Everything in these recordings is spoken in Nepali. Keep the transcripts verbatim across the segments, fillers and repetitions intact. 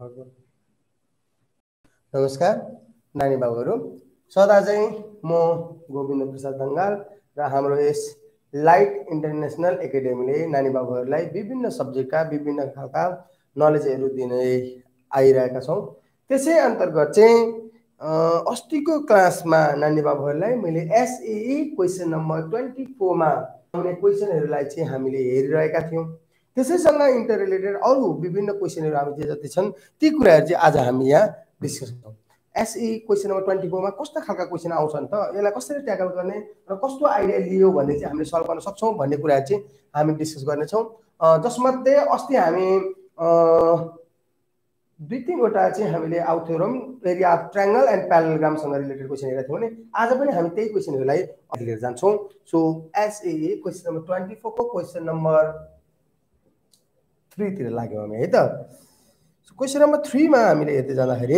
नमस्कार नानी बाबुहरु, सदा चाहिँ म गोविन्द प्रसाद ढङ्गाल र हाम्रो यस लाइट इन्टरनेशनल एकाडेमीले नानी बाबुहरुलाई विभिन्न सब्जेक्टका विभिन्न खालका नलेजहरू दिने आइरहेका छौं। त्यसै अन्तर्गत चाहिँ अस्तिको क्लासमा नानी बाबुहरुलाई मैले एसएई क्वेशन नम्बर चौबिस मा आउने क्वेशनहरुलाई चाहिँ हामीले हेरिरहेका थियौं। त्यसैसँग इन्टर रिलेटेड अरु विभिन्न क्वेशनहरु हामी जे जति छन् ती कुराहरु चाहिँ आज हामी यहाँ डिस्कस गर्छौं। एसई क्वेशन नम्बर चौबिस मा कस्ता खालका क्वेशन आउँछन् त, यसलाई कसरी ट्याकल गर्ने र कस्तो आइडिया लियो भन्ने चाहिँ हामीले सल्भ गर्न सक्छौं भन्ने कुरा चाहिँ हामी डिस्कस गर्ने छौं। जसमध्ये अस्ति हामी दुई तीनवटा चाहिँ हामीले आउथ्योरम area of triangle and parallelogram सँग रिलेटेड क्वेशन हेरेका थियौं भने आज पनि हामी त्यही क्वेशनहरुलाई अघि लिएर जान्छौं। सो एसई क्वेशन नम्बर चौबिस को क्वेशन नम्बर तीन तिर लाग्यौं हामी है त। सो क्वेशन नम्बर तीन मा हामीले हेर्दै जाँदाखेरि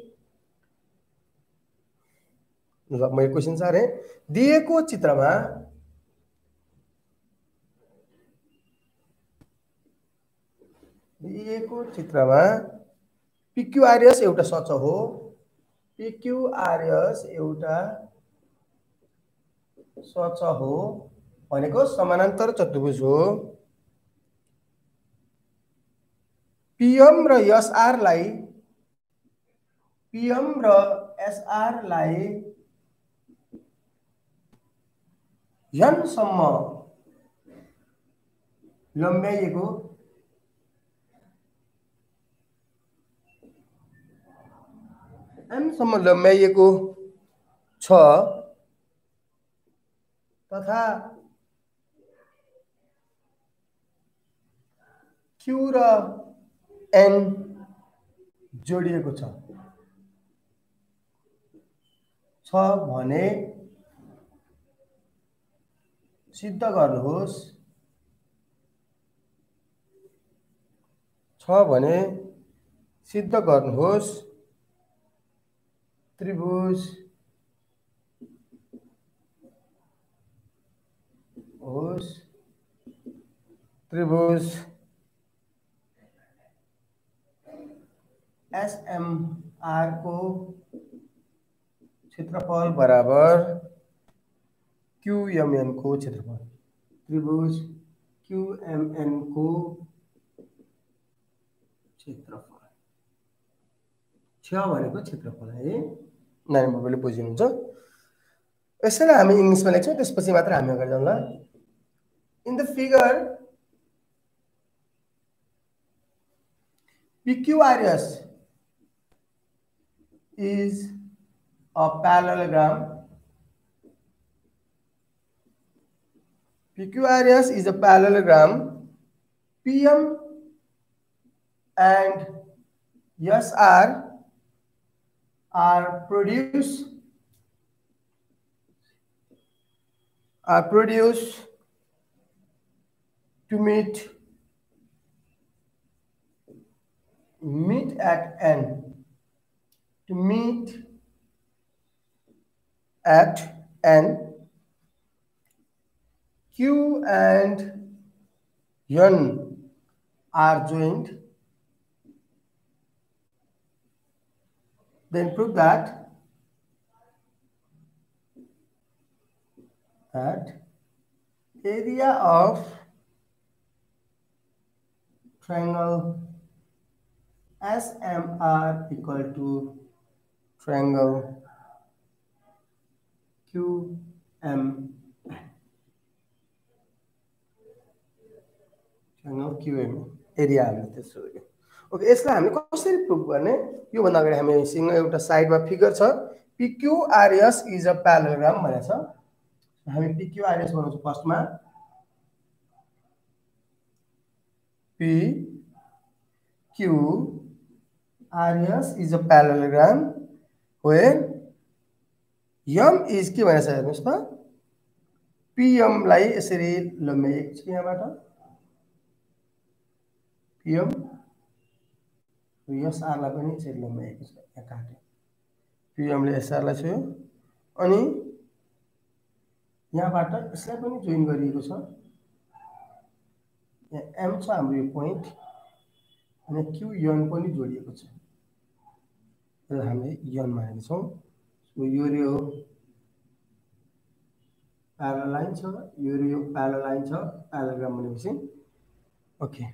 ल मैले क्वेशन सारे दिएको चित्रमा दिएको चित्रमा पिक्युआरएस एउटा सच हो, पिक्युआरएस एउटा सच हो भनेको समानान्तर चतुर्भुज हो। पीएम र एसआर लाई पीएम र एसआर लाई एन सम्म लम्ब्याइएको एन सम्म लम्ब्याइएको छ तथा क्यू र एन जोडिएको छ छ भने सिद्ध गर्नुहोस् छ भने सिद्ध गर्नुहोस् त्रिभुज होस् त्रिभुज एसएमआर को क्षेत्रफल बराबर क्यूएमएन को क्षेत्रफल। त्रिभुज क्यूएमएन को क्षेत्रफल छ भनेको क्षेत्रफल है। नानी बाबुले बुझ्नुहुन्छ। यसैलाई हामी इंग्लिशमा लेख्छौं, त्यसपछि मात्र हामी अगाडि जाउँला। In the figure PQRS is a parallelogram. PQRS is a parallelogram. P M and S R are produced are produced to meet meet at N to meet at N. Q and N are joined. Then prove that that area of triangle S M R equal to triangle Q M N. Triangle Q M area हामीले त्यसो गरे। ओके, यसलाई हामीले कसरी प्रुभ गर्ने? यो भन्दा अगाडि हामीसँग एउटा साइडमा फिगर छ, P Q R S is a parallelogram भनेको छ। हामी P Q R S बनाउँछौँ फर्स्टमा। P Q R S is a parallelogram where M is के भनेको छ हेर्नुस् त, P M लाई यसरी लम्ब्याइएको छ यहाँबाट, P M S R लाई पनि यसरी लम्ब्याइएको छ यहाँ काटे, P M ले S R लाई छोयो अनि यहाँबाट यसलाई पनि जोइन गरिएको छ। यहाँ M छ हाम्रो यो पोइन्ट, अनि क्यू यन पनि जोडिएको छ। यसलाई हामीले यन मानेको छौँ। सो यो रे हो प्यारल लाइन छ, यो रे यो प्यारल लाइन छ, प्यारलोग्राम भनेपछि ओके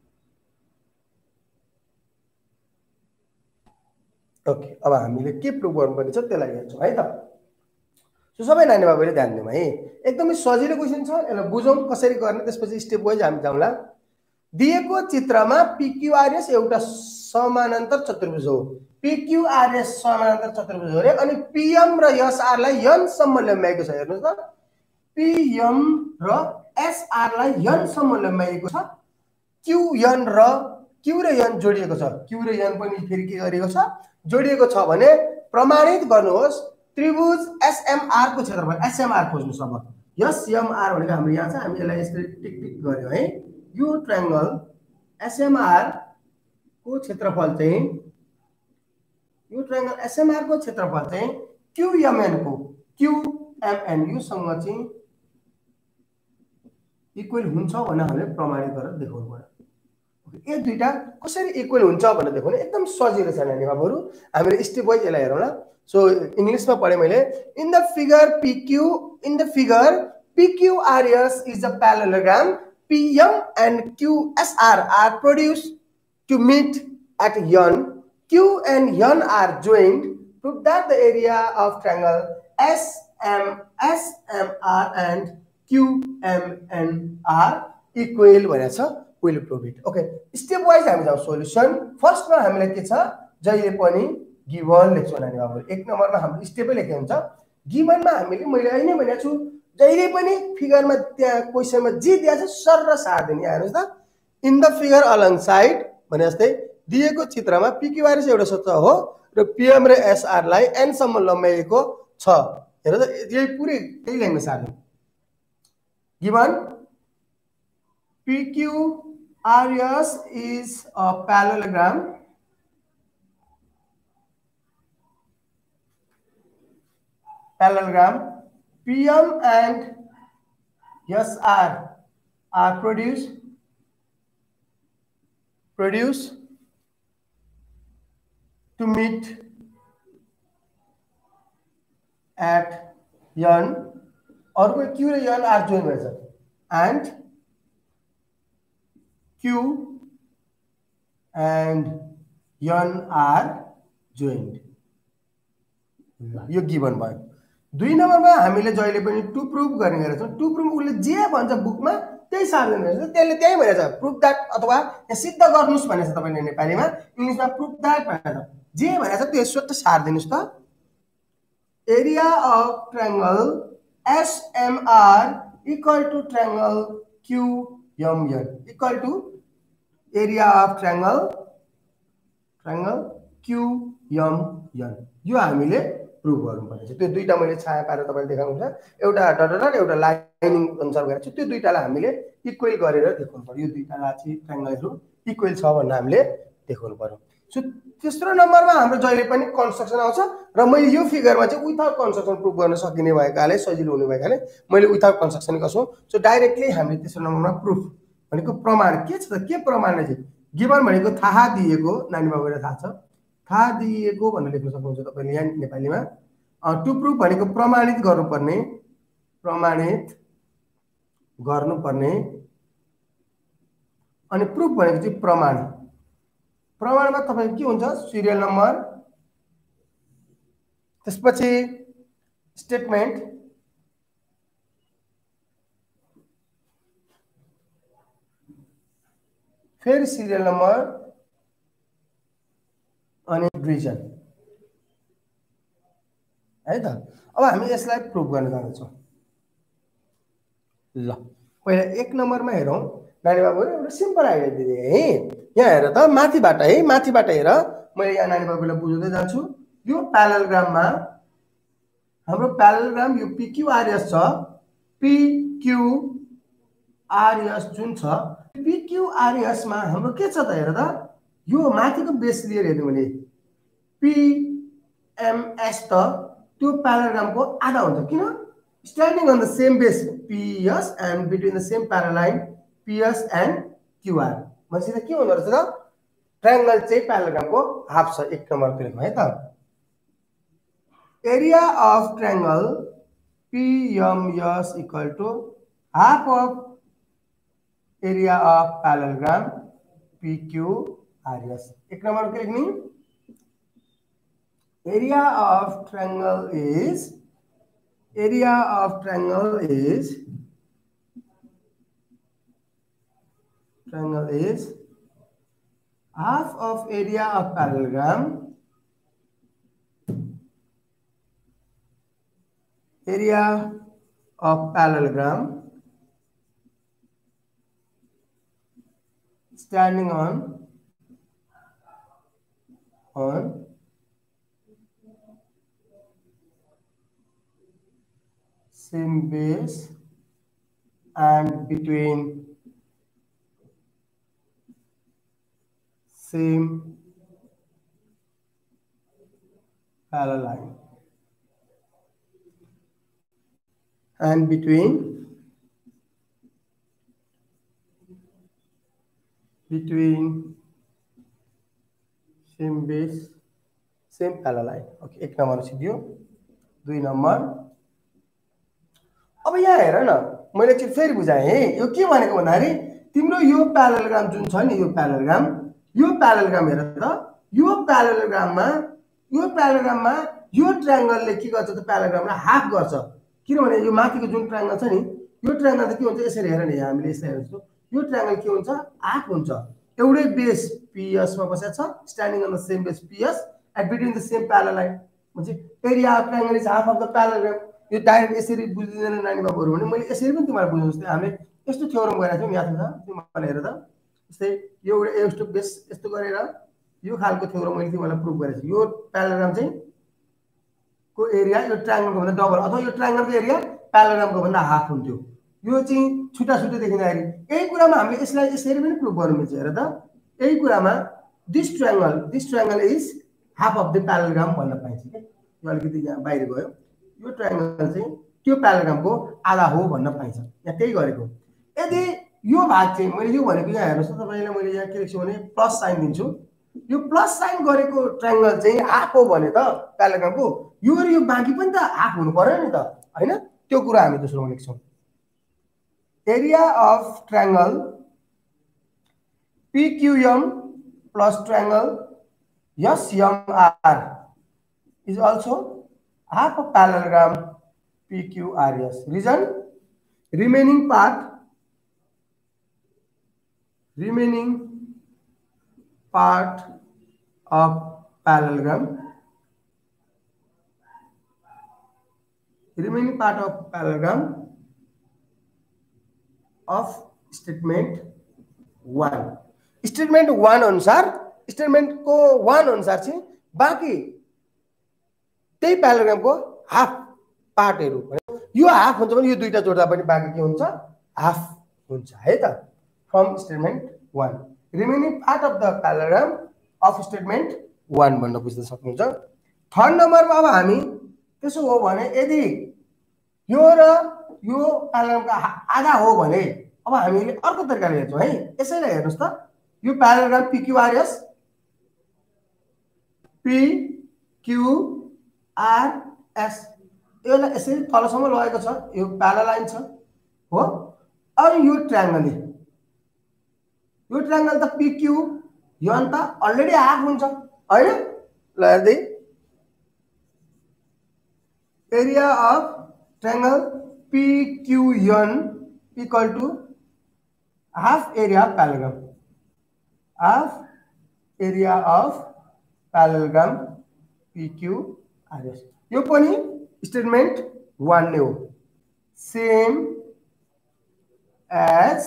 ओके अब हामीले के प्रुभ गर्नुपर्ने छ त्यसलाई हेर्छौँ है त। सो सबै नानी बाबुले ध्यान दिउँ है, एकदमै सजिलो क्वेसन छ, यसलाई बुझौँ कसरी गर्ने, त्यसपछि स्टेप वाइज हामी जाउँला। दिएको चित्रमा पिक्युआरएस एउटा समानान्तर चतुर्भुज हो। पिक्युआरएस समानान्तर चतुर्भुज हो रे, अनि पीएम र एसआरलाई यन सम्म ल्याइएको छ। हेर्नुस् त, पीएम र एसआरलाई यन सम्म ल्याइएको छ। क्यूएन र क्यू र यन जोडिएको छ। क्यू र यन पनि फेरि के गरिएको छ, जोडिएको छ भने प्रमाणित गर्नुहोस् त्रिभुज एसएमआर को क्षेत्रफल। एसएमआर खोज्नुस्। अब एसएमआर भनेको हाम्रो यहाँ छ, हामी यसलाई यसरी टिक टिक गर्यौं है। यो ट्रायंगल एसएमआर को क्षेत्रफल चाहिँ, यो ट्रायंगल एसएमआर को क्षेत्रफल चाहिँ क्यूएमएन को क्यूएमएन यो सँग चाहिँ इक्वल हुन्छ भनेर हामीले प्रमाणित गरेर देखाउनु पर्यो। यो दुईटा कसरी इक्वल हुन्छ भनेर देखाउनु एकदम सजिलो छ नानी बाबुहरु। हामीले स्टेप वाइज यसलाई हेरौँ ल। सो इंग्लिश में पढे मैले, in the figure PQ in the figure PQRS is a parallelogram, PM and QSR are produced to meet at N, Q and N are joined, prove that the area of triangle S M S M R and Q M N are equal भनेछ। will prove it। Okay stepwise हामी जाउँ सोल्युसन। फर्स्ट में हामीले के छ, जहिले पनि गिवन लेख्छौँ नानी बाबु। एक नम्बरमा हाम्रो स्टेपै लेखे हुन्छ। गिवनमा हामीले मैले अहिले भनेको छु, जहिले पनि फिगरमा त्यहाँ क्वेशनमा जे दिएको छ सर र सार दिने। हेर्नुस् त, in the figure alongside भने जस्तै दिएको चित्रमा पीक्यूआरएस एउटा सतह हो र पीएम र एसआर लाई एन सम्म लम्बाइएको छ। हेर त, यही पुरै त्यही लेख्न सार्नु। Given PQRS is a parallelogram parallelogram PM and SR are produced produce to meet at N, और कोई Q र N are joined रहेछ, and Q and N are joined। यो गिवन भयो। दुई नम्बरमा हामीले जहिले पनि टु प्रुभ गर्ने गरेछौँ। टु प्रुभ उसले जे भन्छ बुकमा त्यही सार्दैन रहेछ, त्यसले त्यही भनेछ प्रुभ दैट, अथवा यहाँ सिद्ध गर्नुस् भनेछ तपाईले नेपालीमा। इंग्लिशमा प्रुभ दैट भनेछ, जे भनेछ त्यो स्वतः सार्दिनुस् त। Area of triangle SMR equal to triangle QMN equal to area of triangle triangle QMN. यो हामीले प्रुभ गर्नुपर्ने छ। त्यो दुईटा मैले छाया पारेर तपाईले देखाउनुहुन्छ, एउटा डट एउटा लाइनिङ अनुसार गरेको छु। त्यो दुईटालाई हामीले इक्वल गरेर देखाउनु पर्यो। यो दुईटालाई चाहिँ ट्रायंगलहरु इक्वल छ भनेर हामीले देखाउनु पर्यो। सो तेस्रो नम्बरमा हाम्रो जहिले पनि कन्स्ट्रक्सन आउँछ र मैले यो फिगरमा चाहिँ विथआउट कन्स्ट्रक्सन प्रुभ गर्न सकिने भएकाले, सजिलो हुने भएकाले मैले विथआउट कन्स्ट्रक्सन गर्छु। सो डाइरेक्टली हामीले तेस्रो नम्बरमा प्रुफ भनेको प्रमाण के छ त, के प्रमाण चाहिँ गिवन भनेको थाहा दिएको, नानी बाबुलाई थाहा छ, थाहा दिएको भनेर लेख्न सक्नुहुन्छ तपाईले यहाँ नेपालीमा। टु प्रुफ भनेको प्रमाणित गर्नुपर्ने, प्रमाणित गर्नुपर्ने, अनि प्रुफ भनेको चाहिँ प्रमाण। प्रमाणमा तपाईको के हुन्छ, सिरियल नम्बर, त्यसपछि स्टेटमेन्ट, फेरि सिरियल नम्बर अनि डिभिजन है त। अब हामी यसलाई प्रुभ गर्न जान्छौँ। ल पहिला एक नम्बरमा हेरौँ नानी बाबु, एउटा सिम्पल आइडिया दिए है। यहाँ हेर त, माथिबाट है, माथिबाट हेर। मैले यहाँ नानी बाबुलाई बुझाउँदै जान्छु। यो प्यारेललोग्राममा हाम्रो प्यारेललोग्राम यो पीक्यूआरएस छ, पीक्यूआरएस जुन छ, पीक्यूआरएस मा हाम्रो के छ त, हेर त, यो माथिको बेस लिएर हेर्नु भने पीएमएस त त्यो प्यारेललोग्रामको आधा हुन्छ। किन? Standing on the same base PS and between the same parallel line PS and QR भनेपछि के हुँदो रहेछ त, ट्रायंगल चाहिँ प्यारालेलोग्रामको हाफ छ एक नम्बरको लेखौँ है त area of triangle P M S equal to half of area of parallelogram P Q R S एक नंबर के लिखनी area of triangle is area of triangle is triangle is half of area of parallelogram area of parallelogram standing on on same base and between same parallel line and between between same base same parallel line okay एक नंबर सिद्धियो दुई नंबर अब यहाँ हेर न मैले चाहिँ फेरि बुझाएँ है यो के भनेको भन्दाखेरि तिम्रो यो प्यारालेलोग्राम जुन छ नि यो प्यारालेलोग्राम यो प्यारालेलोग्राम हेर त यो प्यारालेलोग्राममा यो प्यारालेलोग्राममा यो ट्रायंगलले के गर्छ त प्यारालेलोग्रामलाई हाफ गर्छ किनभने यो माथिको जुन ट्रायंगल छ नि यो ट्रायंगल त के हुन्छ यसरी हेर नि हामीले यसरी हेर्छौं यो ट्रायंगल के हुन्छ हाफ हुन्छ एउटै बेस पीएस मा बसेको छ standing on the same base PS at between the same parallel line भन्छ area of triangle is half of the parallelogram यो डाइरेक्ट यसरी बुझिदैन नानी बाबुहरु भने मैले यसरी पनि तिमीलाई बुझाउँ जस्तै हामीले यस्तो थ्योरम गरेका थियौ याद छ तिमीले हेर त जस्तै यो एउटा ए टु बेस यस्तो गरेर यो खालको थ्योरम मैले तिमीलाई प्रुफ गरेको छु यो प्यारालेलोग्राम चाहिँ को एरिया यो ट्रायंगलको भन्दा डबल अथवा यो ट्रायंगलको एरिया प्यारालेलोग्रामको भन्दा हाफ हुन्थ्यो यो चाहिँ छुटा छुटा देखिँदाखेरि यही कुरामा हामीले यसलाई यसरी पनि प्रुफ गर्न मिल्छ हेर त यही कुरामा this triangle this triangle is half of the parallelogram भन्न पाइन्छ के यो अलिकति यहाँ बाहिर गयो यो ट्रायंगल चाहिँ त्यो प्यारालेलोग्रामको आधा हो भन्न पाइन्छ यहाँ त्यही गरेको यदि यो भाग चाहिँ मैले यो भनेको यहाँ हेर्नुस् त तपाईले मैले यहाँ के लेख्छु भने प्लस साइन दिन्छु यो प्लस साइन गरेको ट्रायंगल चाहिँ हाफ हो भने त प्यारालेलोग्रामको यो र यो बाँकी पनि त हाफ हुनु पर्यो नि त हैन त्यो कुरा हामी दोस्रोमा लेख्छौं area of triangle P Q M plus triangle S M R is also half a parallelogram P Q R S. Reason? Remaining part, remaining part of parallelogram, remaining part of parallelogram of statement one. Statement one अनुसार स्टेटमेंट को वन अनुसार चाहिँ बाँकी त्यही प्यारालेलोग्राम को हाफ पार्टहरु यो हाफ हुन्छ भने यो दुईटा जोड्दा पनि बाँकी के हुन्छ हाफ हुन्छ है त from statement one remaining part of the parallelogram of statement one भन्न बुझ्न सक्नुहुन्छ थर्ड नम्बरमा अब हामी त्यसो हो भने यदि यो र यो प्यारालेलोग्रामको आधा हो भने अब हामीले अर्को तरिकाले हेर्छौं है यसैलाई हेर्नुस् त यो प्यारालेलोग्राम P Q R S P Q R S यसलाई यसरी तलसम्म लगेको छ यो प्यारालेल लाइन छ हो अनि यो ट्रायंगल यो ट्रायंगल त P Q यो अन्त अलरेडी हाफ हुन्छ हैन ल हेर्दै area of triangle P Q N equal to half area of parallelogram half area of parallelogram P Q R S यो पनि स्टेटमेंट वन नै हो सेम एज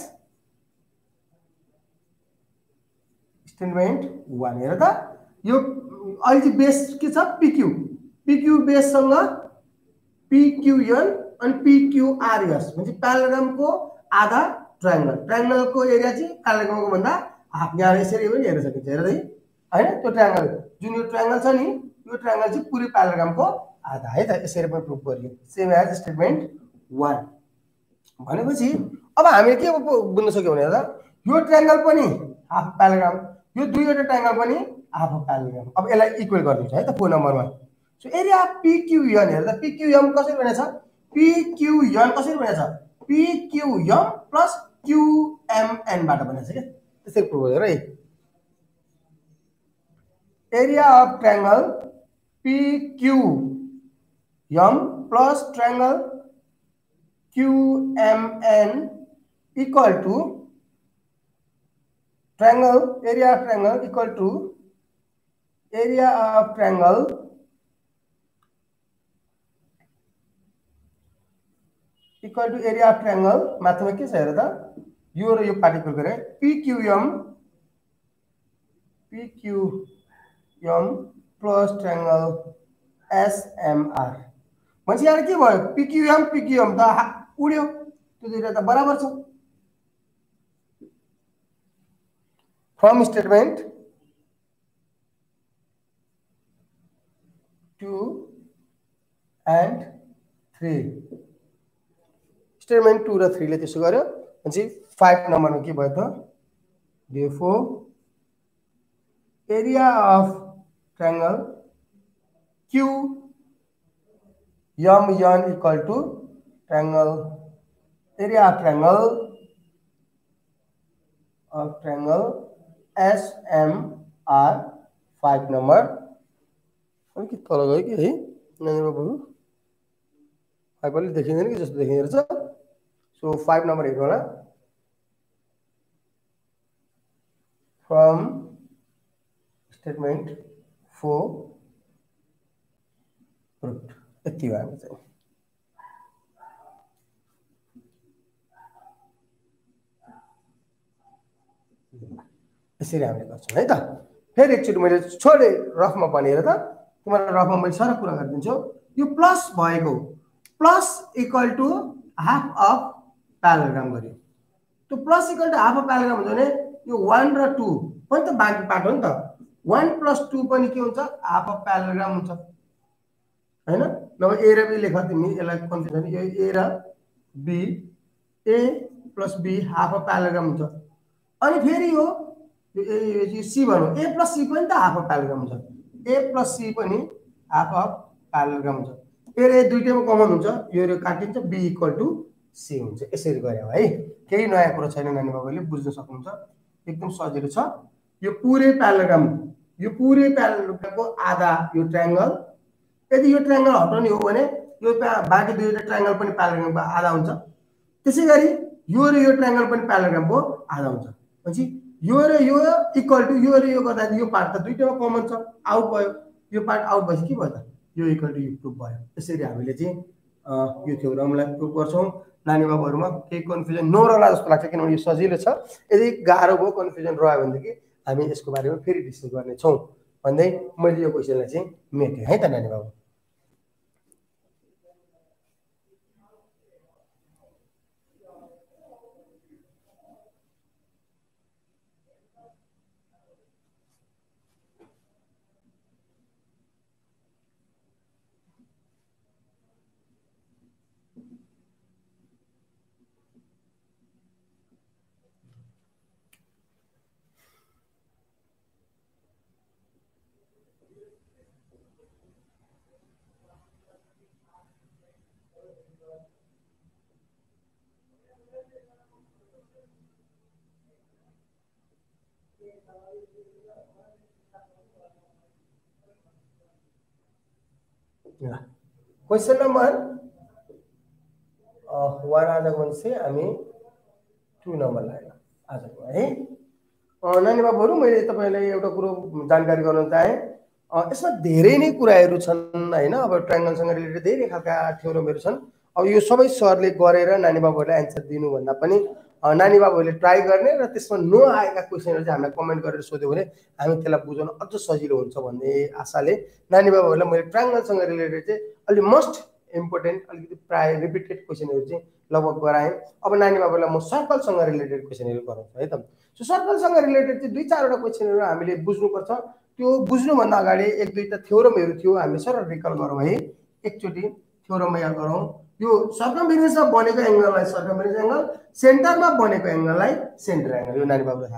स्टेटमेंट वन हेर त यो अहिले चाहिँ बेस के छ P Q P Q base सँग P Q N अनि P Q R S म्हणजे प्यारालेलोग्राम को आधा ट्रायंगल ट्रायंगल को एरिया चाहिँ प्यारालेलोग्राम को भन्दा हाफ यहाँ यसरी पनि हेर्न सकिन्छ हेर है हैन त्यो ट्रायंगल जुन यो ट्रायंगल छ नि यो ट्रायंगल चाहिँ पुरै प्यारालेलोग्राम को आधा है त यसरी पनि प्रुफ गरियो सेम एज स्टेटमेंट वन भनेपछि अब हामीले के बुझ्न सक्यौ भने त यो ट्रायंगल पनि हाफ प्यारालेलोग्राम यो दुईवटा ट्रायंगल पनि हाफ अफ प्यारालेलोग्राम। अब यसलाई इक्वल गरिदिन्छ है त फोर नम्बरमा। सो एरिया पिक्युएन हेर्दा पिक्युएम कसरी बनेछ? पिक्युएन कसरी बनेछ? पिक्युएम प्लस क्युएमएन बाट बनेछ के। त्यसरी प्रुभ गर्यो है। Area of triangle PQM plus triangle QMN equal to triangle area of triangle equal to area of triangle equal to area of triangle माथिमा के छ हेर त यो र यो पार्टिकल गरे PQM PQM plus triangle S M R भनेपछि यहाँ के भयो PQM PQM त उड्यो त्यो दुईटा त बराबर छ। From statement two and three statement two र three ले त्यसो गर्यो भनेपछि five नम्बरमा के भयो त therefore area of triangle Q M N equal to triangle area of triangle of triangle S M R five number अब के तल गयो कि है नानी बाबु फाइभ अलि देखिँदैन कि जस्तो देखिँदो रहेछ। सो फाइभ नम्बर हेर्नु होला। फ्रम स्टेटमेन्ट फोर प्रुभड यति हो हामी चाहिँ। यसरी हामीले गर्छौँ है त। फेरि एकचोटि मैले छोडे रफमा बनेर त तिमीलाई रफमा मैले सारा कुरा गरिदिन्छु। यो प्लस भएको plus equal to half of parallelogram गर्यो। त्यो plus equal to half of parallelogram हुन्छ भने यो वान र टू पनि त बाँकी पार्ट हो नि त। वान प्लस टू पनि के हुन्छ हाफ अफ प्यारालेलोग्राम हुन्छ हैन। नभए ए र बी लेख तिमी यसलाई कन्फ्युजन यो ए र B A plus B half of parallelogram हुन्छ। अनि फेरि यो यो सी भनौँ ए प्लस सी पनि त हाफ अफ प्यारालेलोग्राम हुन्छ। ए प्लस सी पनि हाफ अफ प्यारालेलोग्राम हुन्छ। ए र दुईटैमा कमन हुन्छ यो र काटिन्छ बी इक्वल टु सी हुन्छ। यसरी गऱ्यो है। केही नयाँ कुरा छैन नानी बाबुले बुझ्न सक्नुहुन्छ एकदम सजिलो छ। यो पुरै प्यारालेलोग्राम यो पुरै प्यारालेलोग्रामको आधा यो ट्रायंगल यदि यो ट्रायंगल हटाउने हो भने यो बाँकी दुईवटा ट्रायंगल पनि प्यारालेलोग्रामको आधा हुन्छ। त्यसैगरी यो र यो ट्रायंगल पनि प्यारालेलोग्रामको आधा हुन्छ। भनेपछि यो र यो इक्वल टु यो र यो गर्दा यो पार्ट त दुईटैमा कमन छ आउट भयो। यो पार्ट आउट भएपछि के भयो त यो इक्वल टु यो प्रुभ भयो। यसरी हामीले चाहिँ यो थ्योरमलाई प्रुभ गर्छौँ। नानी बाबुहरुमा केही कन्फ्युजन नरहला जस्तो लाग्छ किनभने यो सजिलो छ। यदि गाह्रो भयो कन्फ्युजन रह्यो भनेदेखि हामी यसको बारेमा फेरि डिस्कस गर्ने छौँ भन्दै मैले यो क्वेशनलाई चाहिँ मेटेँ है त नानी बाबु। क्वेश्चन नम्बर वान आजको भनेपछि हामी टू नम्बर लाग्यो आजको है। नानी बाबुहरू मैले तपाईँलाई एउटा कुरो जानकारी गराउन चाहेँ। यसमा धेरै नै कुराहरू छन् हैन। अब ट्रायंगलसँग रिलेटेड धेरै खालका थ्योरमहरू छन्। अब यो सबै सरले गरेर नानी बाबुहरूलाई एन्सर दिनुभन्दा पनि नानी बाबुहरूले ट्राई गर्ने र त्यसमा नआएका क्वेशनहरू चाहिँ हामीलाई कमेन्ट गरेर सोध्यो भने हामी त्यसलाई बुझाउन अझ सजिलो हुन्छ भन्ने आशाले नानी बाबुहरूलाई मैले ट्रायंगलसँग रिलेटेड चाहिँ अलि मस्ट इम्पोर्टेन्ट अलिकति प्राय रिपिटेड क्वेशनहरू चाहिँ लगभग गराएँ। अब नानी बाबुलाई म सर्कलसँग रिलेटेड क्वेशनहरू गराउँछु है त। सो सर्कलसँग रिलेटेड चाहिँ दुई चारवटा क्वेशनहरू हामीले बुझ्नुपर्छ। त्यो बुझ्नुभन्दा अगाडि एक दुईवटा थ्योरमहरू थियो हामीले सरल रिकल गरौँ है। एकचोटि थ्योरम याद गरौँ। यो सर्कमफेरेन्समा बनेको एंगललाई सर्कमफेरेन्स एंगल, सेन्टरमा बनेको एंगललाई सेन्टर एंगल। यो नानी बाबुलाई थाहा छ।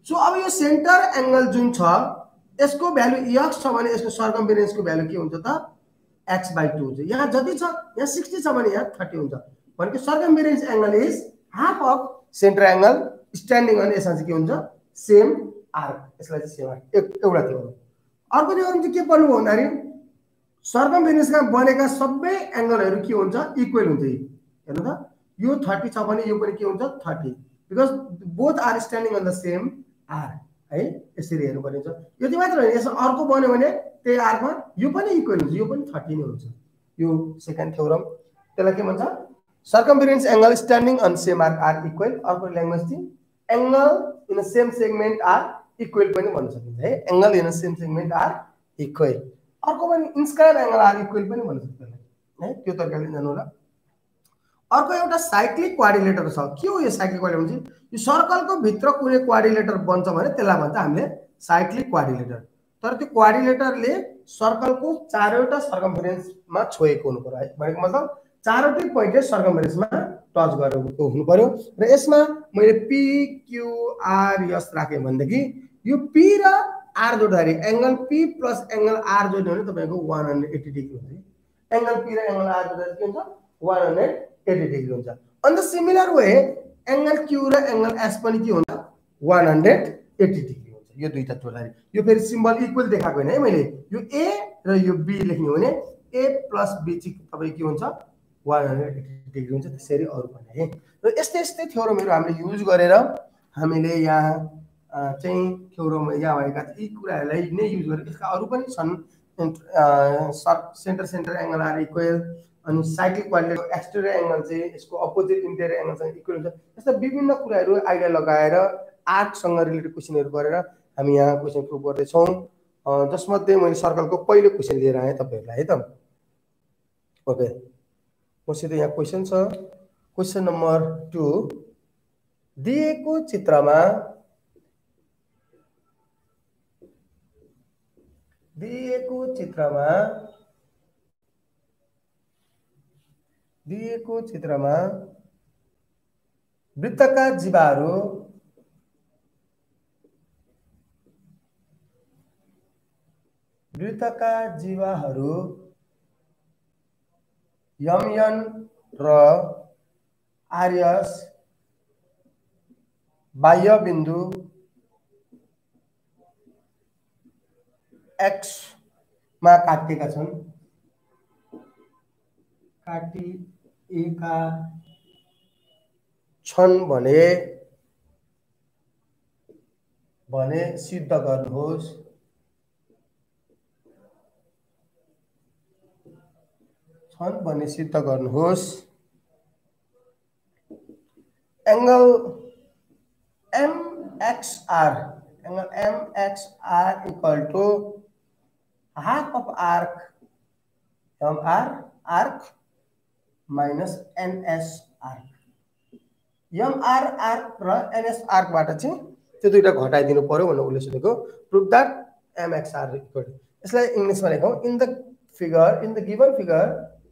सो अब यो सेन्टर एंगल जुन छ यसको भ्यालु x छ भने यसको सर्कमफेरेन्सको भ्यालु के हुन्छ त x by टू हुन्छ। यहाँ जति छ यहाँ सिक्सटी छ भने यहाँ थर्टी हुन्छ भनेको circumference angle is half of centre angle standing on यसमा चाहिँ के हुन्छ सेम आर्क। यसलाई चाहिँ सेम आर्क एउटा थियो। अर्को नियम चाहिँ के पढ्नु भन्दाखेरि सर्कमफेरेन्सका बनेका सबै एंगलहरु के हुन्छ इक्वल हुन्छ। हेर्नु त यो थर्टी छ भने यो पनि के हुन्छ thirty because both are standing on the same arc है। यसरी हेर्नु पर्ने हुन्छ। यति मात्र होइन यसमा अर्को बन्यो भने त्यही आर्कमा यो पनि इक्वल हुन्छ यो पनि थर्टी नै हुन्छ। यो सेकेन्ड थ्योरम त्यसलाई के भन्छ circumference angle standing on same arc are equal. अर्को ल्याङ्ग्वेज चाहिँ angle in a same segment are equal पनि भन्न सकिन्छ है। Angle in a same segment are equal. अर्को पनि इन्स्क्राइब एंगल आर इक्वल पनि भन्न सकिन्छ है। त्यो तरिकाले जानु होला। अर्को एउटा साइक्लिक क्वाड्रिलेटर छ। के हो यो साइक्लिक क्वाड्रिलेटर चाहिँ यो सर्कलको भित्र कुनै क्वाड्रिलेटर बन्छ भने त्यसलाई भन्छ हामीले साइक्लिक क्वाड्रिलेटर। तर त्यो क्वाड्रिलेटरले सर्कलको चारवटा सर्कमफेरेन्समा छोएको हुनु पर्यो है। भनेको मतलब चारवटै पोइन्टले सर्कमफेरेन्समा टच गरेको हुनु पर्यो। र यसमा मैले पी क्यू आर एस राखे भनेदेखि यो पी र आर जोड्दाखेरि angle P plus angle R जोड्यो भने तपाईको one hundred eighty डिग्री हुन्छ। एंगल पी र एंगल आर जोड्दा के हुन्छ one hundred eighty डिग्री हुन्छ। On the similar way angle Q र एंगल एस पनि के हुन्छ one hundred eighty डिग्री हुन्छ। यो दुईटा जोड्दाखेरि यो फेरि सिम्बल इक्वल देखाएको हैन है मैले। यो ए र यो बी लेख्ने हो भने ए प्लस बी चाहिँ तपाईको के हुन्छ one hundred eighty डिग्री हुन्छ। त्यसरी अरु पनि है। र यस्तै यस्तै थ्योरमहरु हामीले युज गरेर हामीले यहाँ चाहिँ थ्योरम यहाँ भएका यी कुराहरुलाई नै युज गरेर यसका अरु पनि छन्। Centre centre angle are equal अनि साइक्लिक क्वाड्रिलेटर एक्सटेरियर एंगल चाहिँ यसको अपोजिट इन्टेरियर एंगलसँग इक्वल हुन्छ। यस्ता विभिन्न कुराहरु आइडिया लगाएर आर्कसँग रिलेटेड क्वेशनहरु गरेर हामी यहाँ क्वेशन प्रुफ गर्दै छौं। जसमध्ये मैले सर्कलको पहिलो क्वेशन लिएर आए तपाईहरुलाई है त। ओके मसित यहाँ क्वेशन छ। क्वेशन नम्बर टू दिएको चित्रमा दिएको चित्रमा दिएको चित्रमा वृत्तका जीवाहरू वृत्तका जीवाहरू यमयन र आर्यस बाह्य बिन्दु एक्स मा काटिएका छन् काटिएका छन् भने भने सिद्ध गर्नुहोस् छन् भने सिद्ध गर्नुहोस् angle M X R angle M X R equal to half of arc M R arc minus N S arc. M R arc र N S arc बाट चाहिँ त्यो दुईटा घटाइदिनु पर्यो भनेर उले सोधेको। Proof that M X R equal to यसलाई इंग्लिशमा लेखौं in the figure in the given figure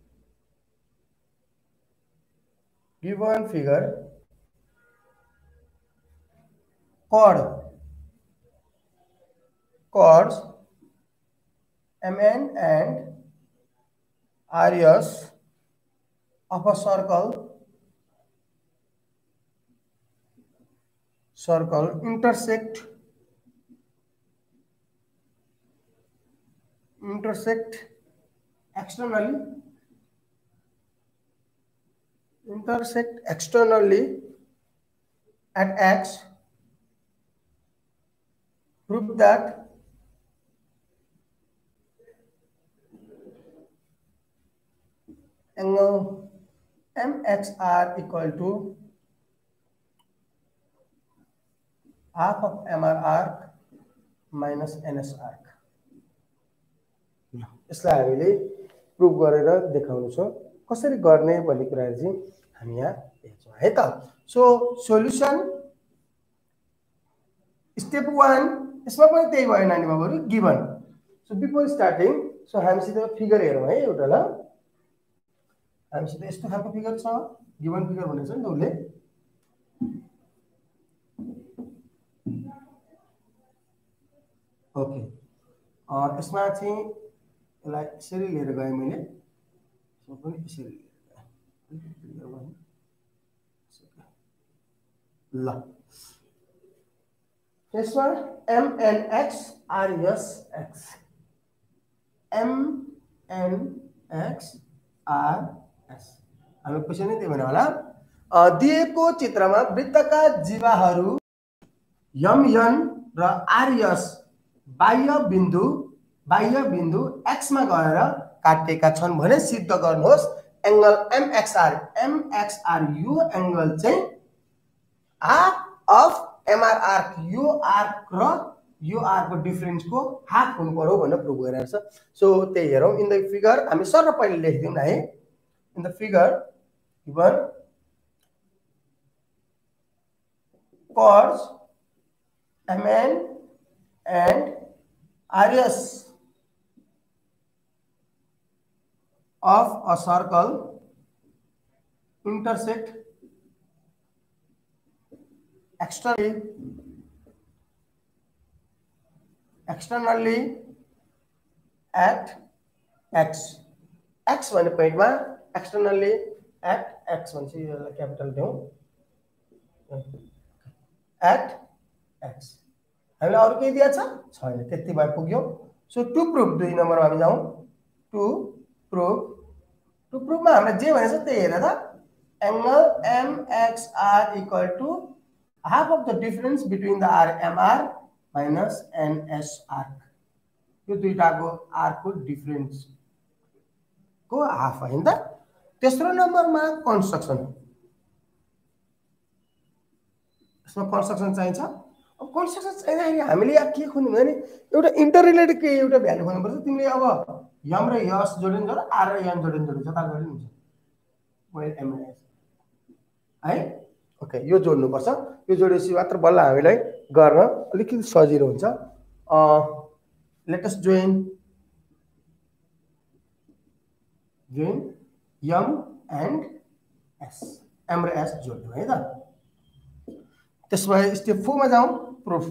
given figure chord chords M N and radius of a circle circle intersect intersect externally intersect externally at X. Prove that angle M X R equal to half of M R arc minus N S arc. यसलाई हामीले प्रुफ गरेर देखाउनु छ। कसरी गर्ने भन्ने कुरा चाहिँ हामी यहाँ हेर्छौं है त। सो सोलुसन स्टेप one यसमा पनि त्यही भयो नानी बाबुहरु given. So before starting so हामीसित फिगर हेरौं है एउटा ल। हामीसित यस्तो खालको फिगर छ गिवन फिगर भनेको छ नि त उले ओके यसमा चाहिँ यसलाई यसरी लिएर गएँ मैले यसमा पनि यसरी लिएर गएँ ल यसमा एमएनएक्स आरएसएक्स एमएनएक्स आरएस हाम्रो क्वेसन नै त्यही भने होला दिएको चित्रमा वृत्तका जीवाहरू यम यन र आरएस बाह्य बिन्दु बाह्य बिन्दु एक्स मा गएर काटेका छन् भने सिद्ध गर्नुहोस् एंगल एमएक्सआर एमएक्सआर यो एंगल चाहिँ हाफ अफ एमआर आर्क यो आर्क र यो आर्क को डिफरेंस को हाफ हुनु पर्यो भनेर प्रुभ गरिरहेछ सो त्यही हेरौं इन द फिगर हामी सर पहिले लेखिदिउँ न है in the figure given chords mn and radius of a circle intersect externally externally at x x भन्ने पोइन्टमा externally at x भन्छ यसलाई क्यापिटल दिउँ at x हामीलाई अरु केही दिया छ छैन त्यति भए पुग्यो सो टु प्रुफ दुई नम्बरमा हामी जाउँ टु प्रुफ टु प्रुफमा हामीले जे भनेछ त्यही हेर त angle MXR equal to half of the difference between the R MR minus NS arc यो दुईटाको आर्क को डिफरेंस को हाफ हैन त तेस्रो नम्बरमा कन्स्ट्रक्सन यसमा कन्स्ट्रक्सन चाहिन्छ अब कन्स्ट्रक्सन चाहिँदाखेरि हामीले यहाँ के खोज्नु भने एउटा इन्टर रिलेटेड के एउटा भ्यालु खोज्नु पर्छ तिमीले अब यम र यस जोडिन्छ र आर र एम जोडिन्छ जोडिन्छ जता जोडिन्छ हुन्छ वेल एमएस है ओके यो जोड्नु पर्छ यो जोडेपछि मात्र बल्ल हामीलाई गर्न अलिकति सजिलो हुन्छ uh let us join join M and S M र एस जोड्नु है त त्यसपछि स्टेप फोर मा जाउँ प्रुफ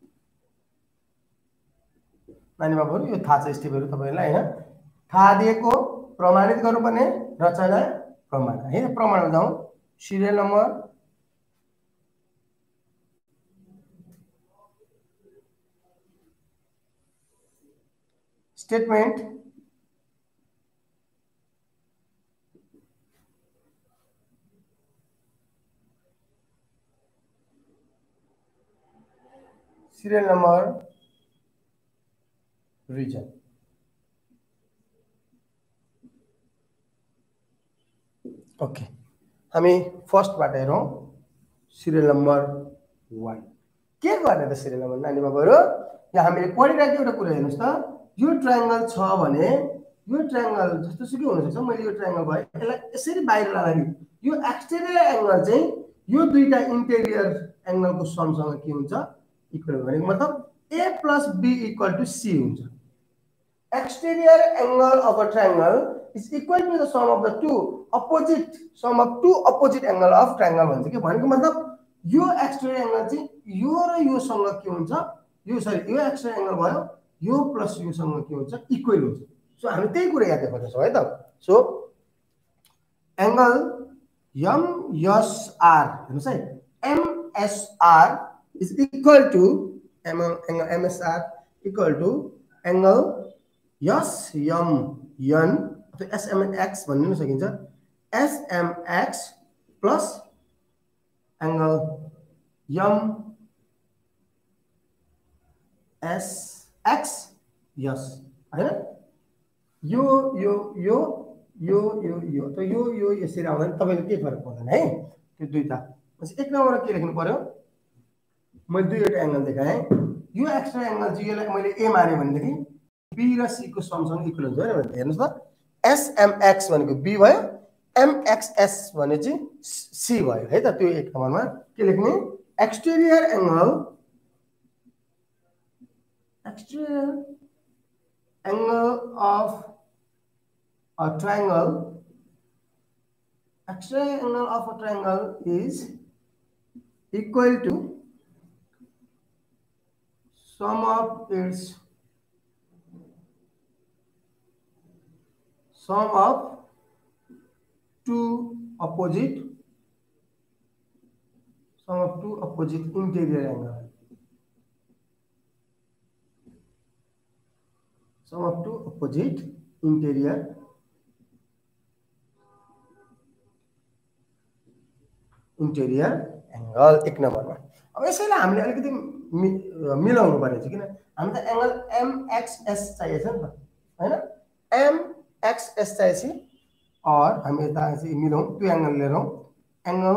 नानी बाबुहरु यो थाहा छ स्टेपहरु तपाईहरुलाई हैन थाहा दिएको प्रमाणित गर्नुपर्ने रचना प्रमाण है प्रमाणमा जाउँ serial number statement serial number region okay हामी फर्स्ट बाट हेरौं सिरियल नम्बर वन के गर्ने त सिरियल नम्बर नानी बाबुहरु यहाँ हामीले पढिरहेको एउटा कुरा हेर्नुस् त यो ट्रायंगल छ भने यो ट्रायंगल जस्तो सुकै हुन सक्छ मैले यो ट्रायंगल भए यसलाई यसरी बाहिर लाँदाखेरि यो एक्सटेरियर एंगल चाहिँ यो दुईटा इन्टेरियर एंगल को समसँग के हुन्छ इक्वल भनेको मतलब a plus b equal to c हुन्छ exterior angle of a triangle is equal to the sum of the two opposite sum of two opposite angle of triangle भन्छ के भनेको मतलब यो exterior angle चाहिँ यो र यो सँग के हुन्छ यो सरी यो exterior angle भयो यो प्लस यो सँग के हुन्छ इक्वल हुन्छ सो हामी त्यही कुरा याद गर्छौं है त so angle m s r हेर्नुस् है m s r is equal to angle M S R equal to angle S M N अथवा S M X भन्नु सकिन्छ S M X plus angle M S X yes हैन यो यो यो यो यो यो त यो यो यसरी आउँदैन तपाईले के फरक पर्दैन है त्यो दुईटा पछि एक नम्बरमा के लेख्नु पर्यो मैले दुईवटा एंगल देखाएँ यो एक्स्ट्रा एंगल चाहिँ यसलाई मैले ए माने भनेदेखि बी र सी को समसँग इक्वल हुन्छ हैन हेर्नुस् त एसएमएक्स भनेको बी भयो एमएक्सएस भने चाहिँ सी भयो है त त्यो एक नम्बरमा के लेख्ने exterior angle exterior angle of a triangle exterior angle of a triangle is equal to sum of its sum of two opposite sum of two opposite interior angle sum of two opposite interior interior angle एक नम्बरमा। अब यसैलाई हामीले अलिकति मिलाउनु पर्ने छ किन हामी त एंगल एमएक्सएस चाहिएको छ नि त हैन एमएक्सएस चाहिएपछि और हामी यता चाहिँ मिलाउँ त्यो एंगल लिएर एंगल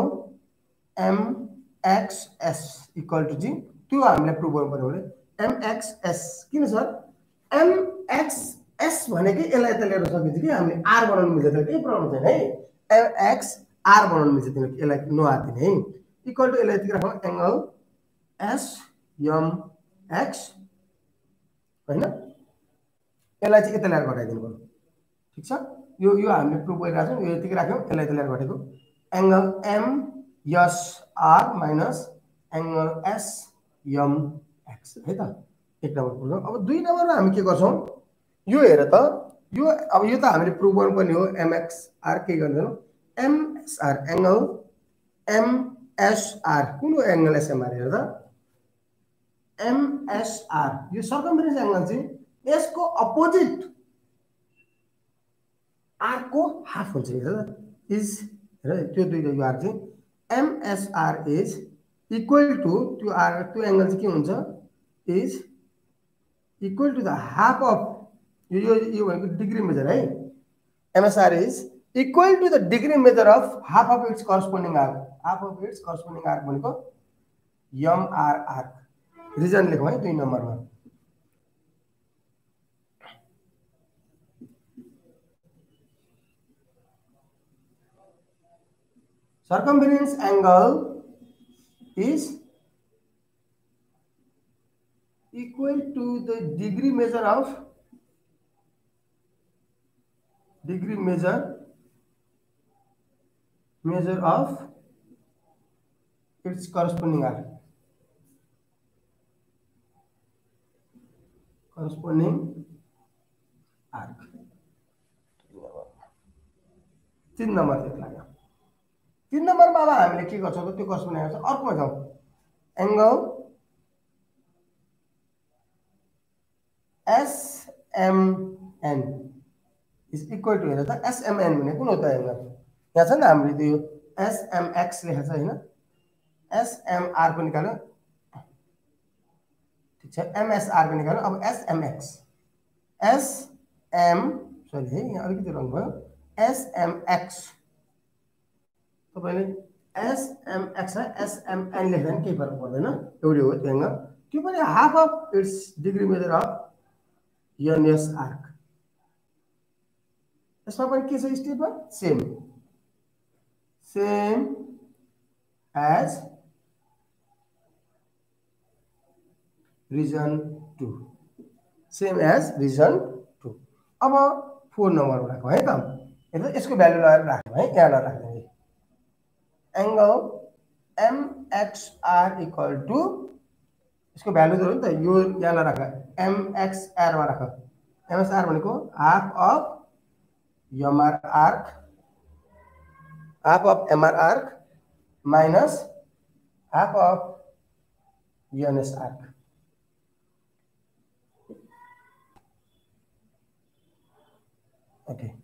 एमएक्सएस इक्वल टु चाहिँ त्यो हामीले प्रुभ गर्नु पर्यो भने एमएक्सएस किन सर एमएक्सएस भनेकै यसलाई त लिएर सकिन्छ कि हामीले आर बनाउनु मिल्छ त केही प्रब्लम छैन है एमएक्स आर बनाउनु मिल्छ तिमीले यसलाई नआदिने है इक्वल टु यसलाई यति राखौँ एंगल एस एम एक्स हैन यसलाई चाहिँ यता ल्याएर घटाइदिनु पर्यो ठीक छ यो यो हामीले प्रुभ गरिरहेछौँ यो यतिकै राख्यौँ यसलाई यता ल्याएर घटाएको angle M S R minus angle S M X है त एक नम्बर प्रुभ। अब दुई नम्बरमा हामी के गर्छौँ यो हेर त यो अब यो त हामीले प्रुभ गर्नुपर्ने हो एमएक्स आर के गर्दैनौँ एमएसआर एंगल एमएसआर कुन हो एंगल एसएमआर हेर त एमएसआर यो सर्कमफरेन्स एंगल चाहिँ यसको अपोजिट आर को हाफ हुन्छ हेर त इज हेर त्यो दुईटा यो आर चाहिँ एमएसआर इज इक्वल टु त्यो आर त्यो एंगल चाहिँ के हुन्छ is equal to the half of यो यो यो भनेको डिग्री मेजर है MSR is equal to the degree measure of half of its corresponding arc half of its corresponding arc भनेको M R arc रिजन लेखौँ है दुई नम्बरमा circumference angle is equal to the degree measure of degree measure measure of its corresponding arc corresponding arc तीन नम्बर चाहिँ लाग्यो तीन नम्बरमा अब हामीले के गर्छौं त त्यो corresponding arc अर्कोमा जाउँ angle S M N is equal to हेर त S M N भने कुन हो त एंगल यहाँ छ नि हामीले त्यो S M X लेखेको छ हैन S M R को निकाल्यो ठीक छ M S R को निकाल्यो अब S M X S M sorry है यहाँ अलिकति रङ भयो S M X तपाईले S M X है S M N लेख्दा नि केही फरक पर्दैन एउटै हो त्यो एंगल त्यो पनि half of its degree measure of N S arc यसमा पनि के छ स्टेपमा same same as region two same as region two अब फोर नम्बर राखौँ है त हेर्नु यसको भ्यालु लगाएर राखौँ है यहाँ लगाएर राख्ने angle M X R equal to यसको भ्यालु त हो नि त यो यहाँ लगाएर राख M X R मा राख M X R भनेको half of M R arc half of M R arc minus half of N S arc. Okay.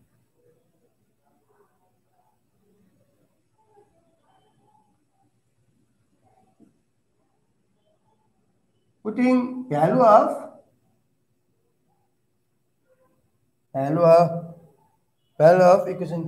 Putting value of value of value of equation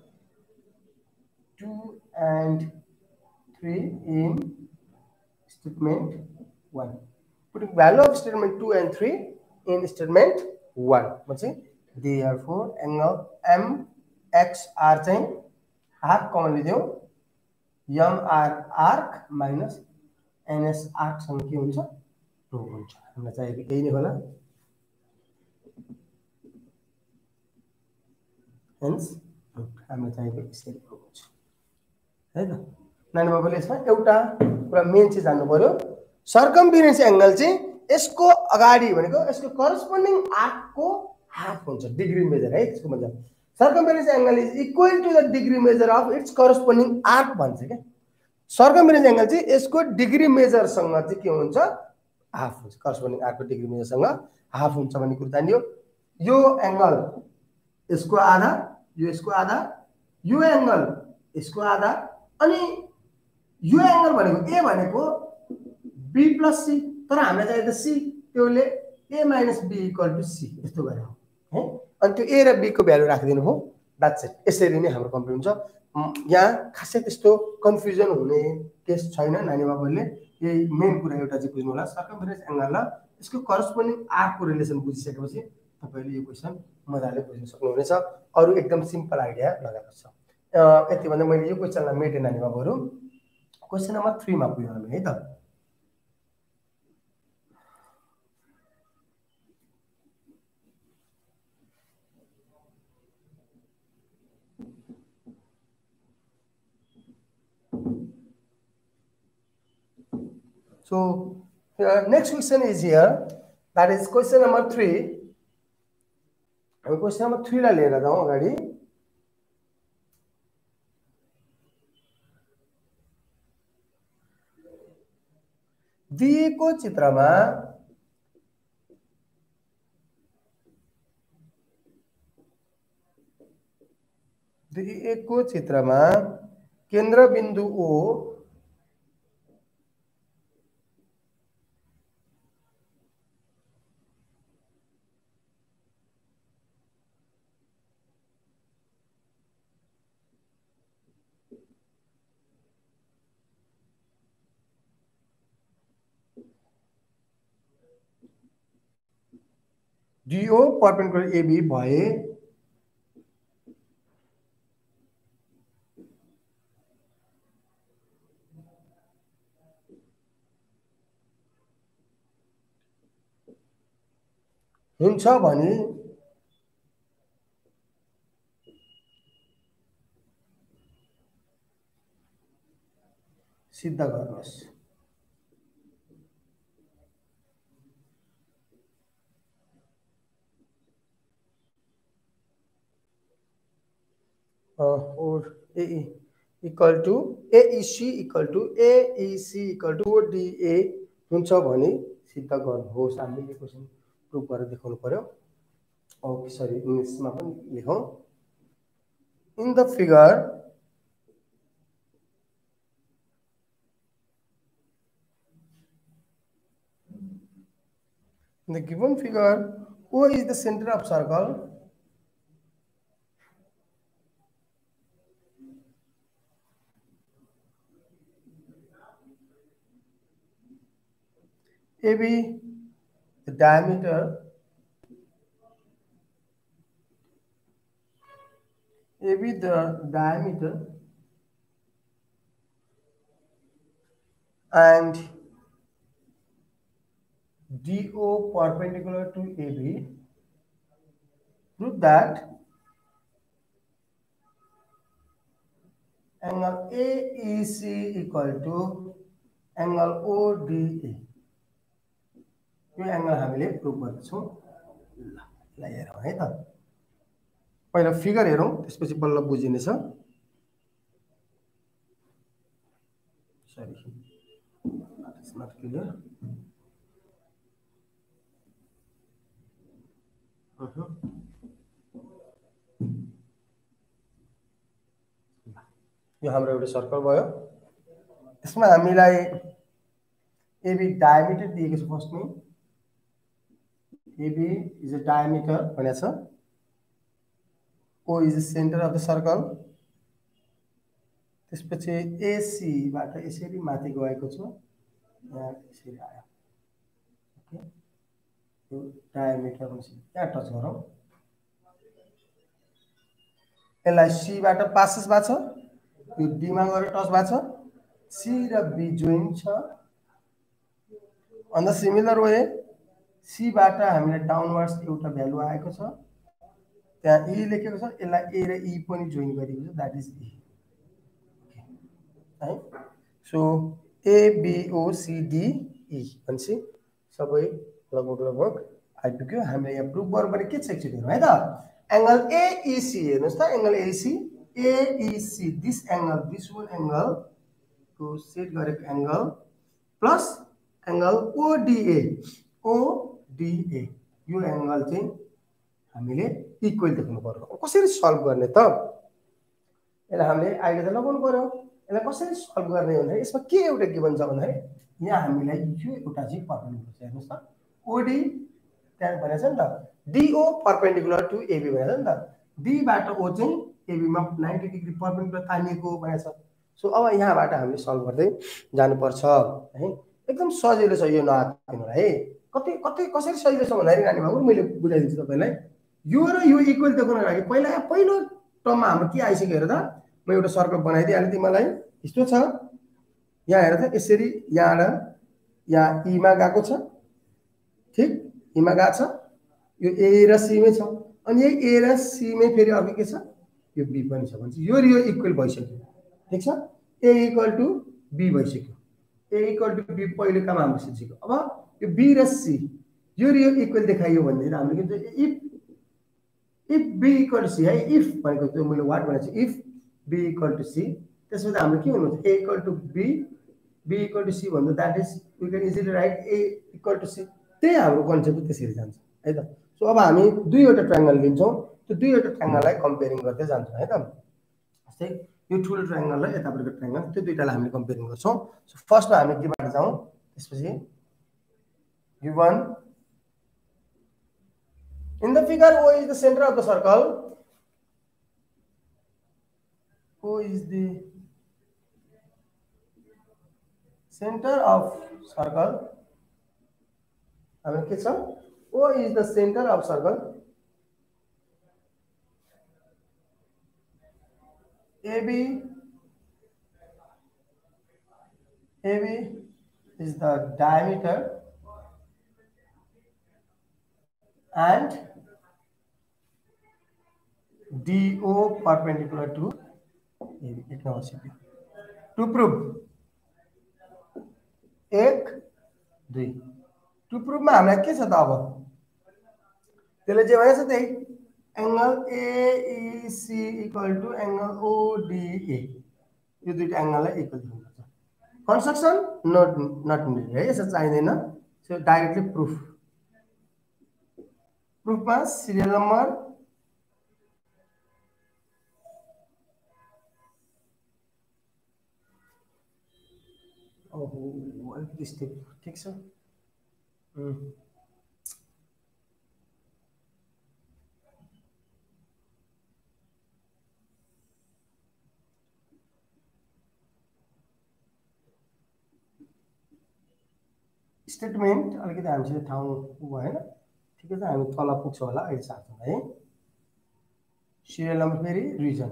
two and three in statement one. Putting value of statement two and three in statement one. Therefore, angle M X R चाहिँ half common लिदेऊ M R arc minus N S arc सँग के हुन्छ टू हुन्छ हामीलाई चाहिएको यही नै होला hence हामीलाई चाहिएको यसरी हुन्छ है त नानी बाबुले यसमा एउटा कुरा मेन चाहिँ जान्नु पर्यो सर्कमफरेन्स एंगल चाहिँ यसको अगाडि भनेको यसको करस्पोन्डिङ आर्कको हाफ हुन्छ डिग्री मेजर है त्यसको मतलब circumference angle is equal to the degree measure of its corresponding arc भन्छ के सर्कमफेरेन्स एंगल चाहिँ यसको डिग्री मेजर सँग चाहिँ के हुन्छ हाफ हुन्छ करस्पोन्डिङ आर्कको डिग्री मेजर सँग हाफ हुन्छ भन्ने कुरा जानियो यो एंगल यसको आधा यो यसको आधा यो एंगल यसको आधा अनि यो एंगल भनेको ए भनेको b प्लस c तर हामीलाई चाहिएको c त्यसले a minus b equal to c यस्तो गरे हो है अनि त्यो a र b को भ्यालु राखिदिनु हो द्याट्स इट यसरी नै हाम्रो कम्प्युटर हुन्छ यहाँ खासै त्यस्तो कन्फ्युजन हुने केस छैन नानी बाबुले यही मेन कुरा एउटा चाहिँ बुझ्नु होला सर्कमफेरेन्स एंगल र यसको करस्पोन्डिङ आर्कको रिलेसन बुझिसकेपछि तपाईले यो क्वेशन मजाले बुझ्न सक्नुहुनेछ अरु एकदम सिम्पल आइडिया लगाएको छ यति भन्दा मैले यो क्वेशनलाई मेटे नानी बाबुहरु क्वेशन नम्बर तीन मा पुग्यौं हामी है त So uh, next question is here, that is question number three. हामी question number three ला लिएर जाउँ अगाडि दिएको चित्रमा दिएको चित्रमा केन्द्र बिन्दु O D O perpendicular A B भए हुन्छ भने सिद्ध गर्नुहोस् or A E equal to A E C equal to A E C equal to D A हुन्छ भने सिद्ध गर्नुहोस् हामीले यो क्वेशन प्रुफ गरेर देखाउनु पर्यो ओके सरी इंग्लिशमा पनि लेखौं in the figure in the given figure O is the center of circle A B the diameter A B the diameter and D O perpendicular to A B prove that angle A E C equal to angle O D A यो एंगल हामीले प्रुफ गर्छौं ल ल हेरौं है त पहिला फिगर हेरौं त्यसपछि बल्ल बुझिने छ सरी इट्स नट क्लियर यो हाम्रो एउटा सर्कल भयो यसमा हामीलाई एबी डायमिटर दिएको छ फर्स्ट में A B is a diameter भनेछ O is the center of the circle त्यसपछि A C बाट यसरी माथि गएको छ यहाँ यसरी आयो ओके यो डायमिटर हुन्छ यहाँ टच गरौँ यसलाई C बाट पासेस भएको छ यो D मा गएर टच भएको छ C र B जोइन छ on the similar way C बाट हामीले डाउनवर्ड्स एउटा भ्यालु आएको छ त्यहाँ E लेखेको छ यसलाई A र E पनि जोइन गरिएको छ दैट इज E है so A B O C D E भन्छ सबै लगभग लगभग आइपुग्यो। हामीले यहाँ प्रुफ गर्नुपर्ने के छ एकचोटि हेरौँ है त। एङ्गल एइसी हेर्नुहोस् त, angle AEC AEC this angle this one angle को सेट गरेको angle plus angle ODA ODA यो एङ्गल चाहिँ हामीले इक्वल देख्नु पर्यो। कसरी सल्भ गर्ने त? यसलाई हामीले आइडिया त लगाउनु पर्यो। यसलाई कसरी सल्भ गर्ने भन्दाखेरि यसमा के एउटा गिभन छ भन्दाखेरि यहाँ हामीलाई यो एउटा चाहिँ पर्पेन्डिकुलर छ। हेर्नुहोस् त, ओडी त्यहाँ भनेको छ नि त, डिओ पर्पेन्डिकुलर टु एबी भनेको छ नि त। डीबाट ओ चाहिँ एबीमा नाइन्टी डिग्री पर्पेन्डिकुलर तानिएको भनेको छ। सो अब यहाँबाट हामीले सल्भ गर्दै जानुपर्छ है। एकदम सजिलो छ यो, नआत्तिनुलाई है। कति कति कसरी सजिलो छ भन्दाखेरि नानी बाबु मैले बुझाइदिन्छु तपाईँलाई। यो र यो इक्वल देखाउनको लागि पहिला पहिलो टर्ममा हाम्रो के आइसक्यो हेर त। म एउटा सर्कल बनाइदिइहालेँ तिमीलाई। यस्तो छ, यहाँ हेर त, यसरी यहाँबाट यहाँ ईमा गएको छ, ठिक, ईमा गएको छ। यो ए र सीमै छ, अनि यही ए र सीमै फेरि अर्को के छ, यो बी पनि छ भन्छ। यो र यो इक्वल भइसक्यो, ठिक छ। ए इक्वल टु बी भइसक्यो। ए इक्वल टु बी पहिलो काम हाम्रो सिद्धिसक्यो। अब यो बी र सी यो र यो इक्वल देखाइयो भनेदेखि हामीले के भन्छ, if if B equal to C है। इफ भनेको त्यो मैले वाट भनेको छु, if B equal to C, त्यसपछि हाम्रो के हुनुहुन्छ, A equal to B B equal to C भन्दा that is we can easily write A equal to C. त्यही हाम्रो कन्सेप्ट त्यसरी जान्छ है त। सो अब हामी दुईवटा ट्रायङ्गल लिन्छौँ, त्यो दुईवटा ट्रायङ्गललाई कम्पेयरिङ गर्दै जान्छौँ है त। जस्तै यो ठुलो ट्रायङ्गल र यतापट्टिको ट्रायङ्गल, त्यो दुईटालाई हामीले कम्पेयरिङ गर्छौँ। सो फर्स्टमा हामी केबाट जाउँ, त्यसपछि given in the figure O is the center of the circle. O is the center of circle. हामी के छ, O is the center of circle. AB AB is the diameter and D O perpendicular to A B. एक नंबर से टू प्रूफ एक दुई टू प्रूफ में हामीलाई के छ त, अब त्यसले जे भनेको छ त्यही angle AEC equal to angle ODA, यो दुईटा एंगललाई इक्वल दिनुपर्छ। कन्स्ट्रक्सन नट नट निडेड है, यसो चाहिँदैन। सो डाइरेक्टली प्रूफ प्रूफमा सिरियल नम्बर ओहो अलिकति स्टेप ठिक छ। स्टेटमेन्ट अलिकति हामीसित ठाउँ भएन, ठिकै छ। हामी तल पुग्छ होला अहिले साथमा है। सिरियल नम्बर फेरि रिजन,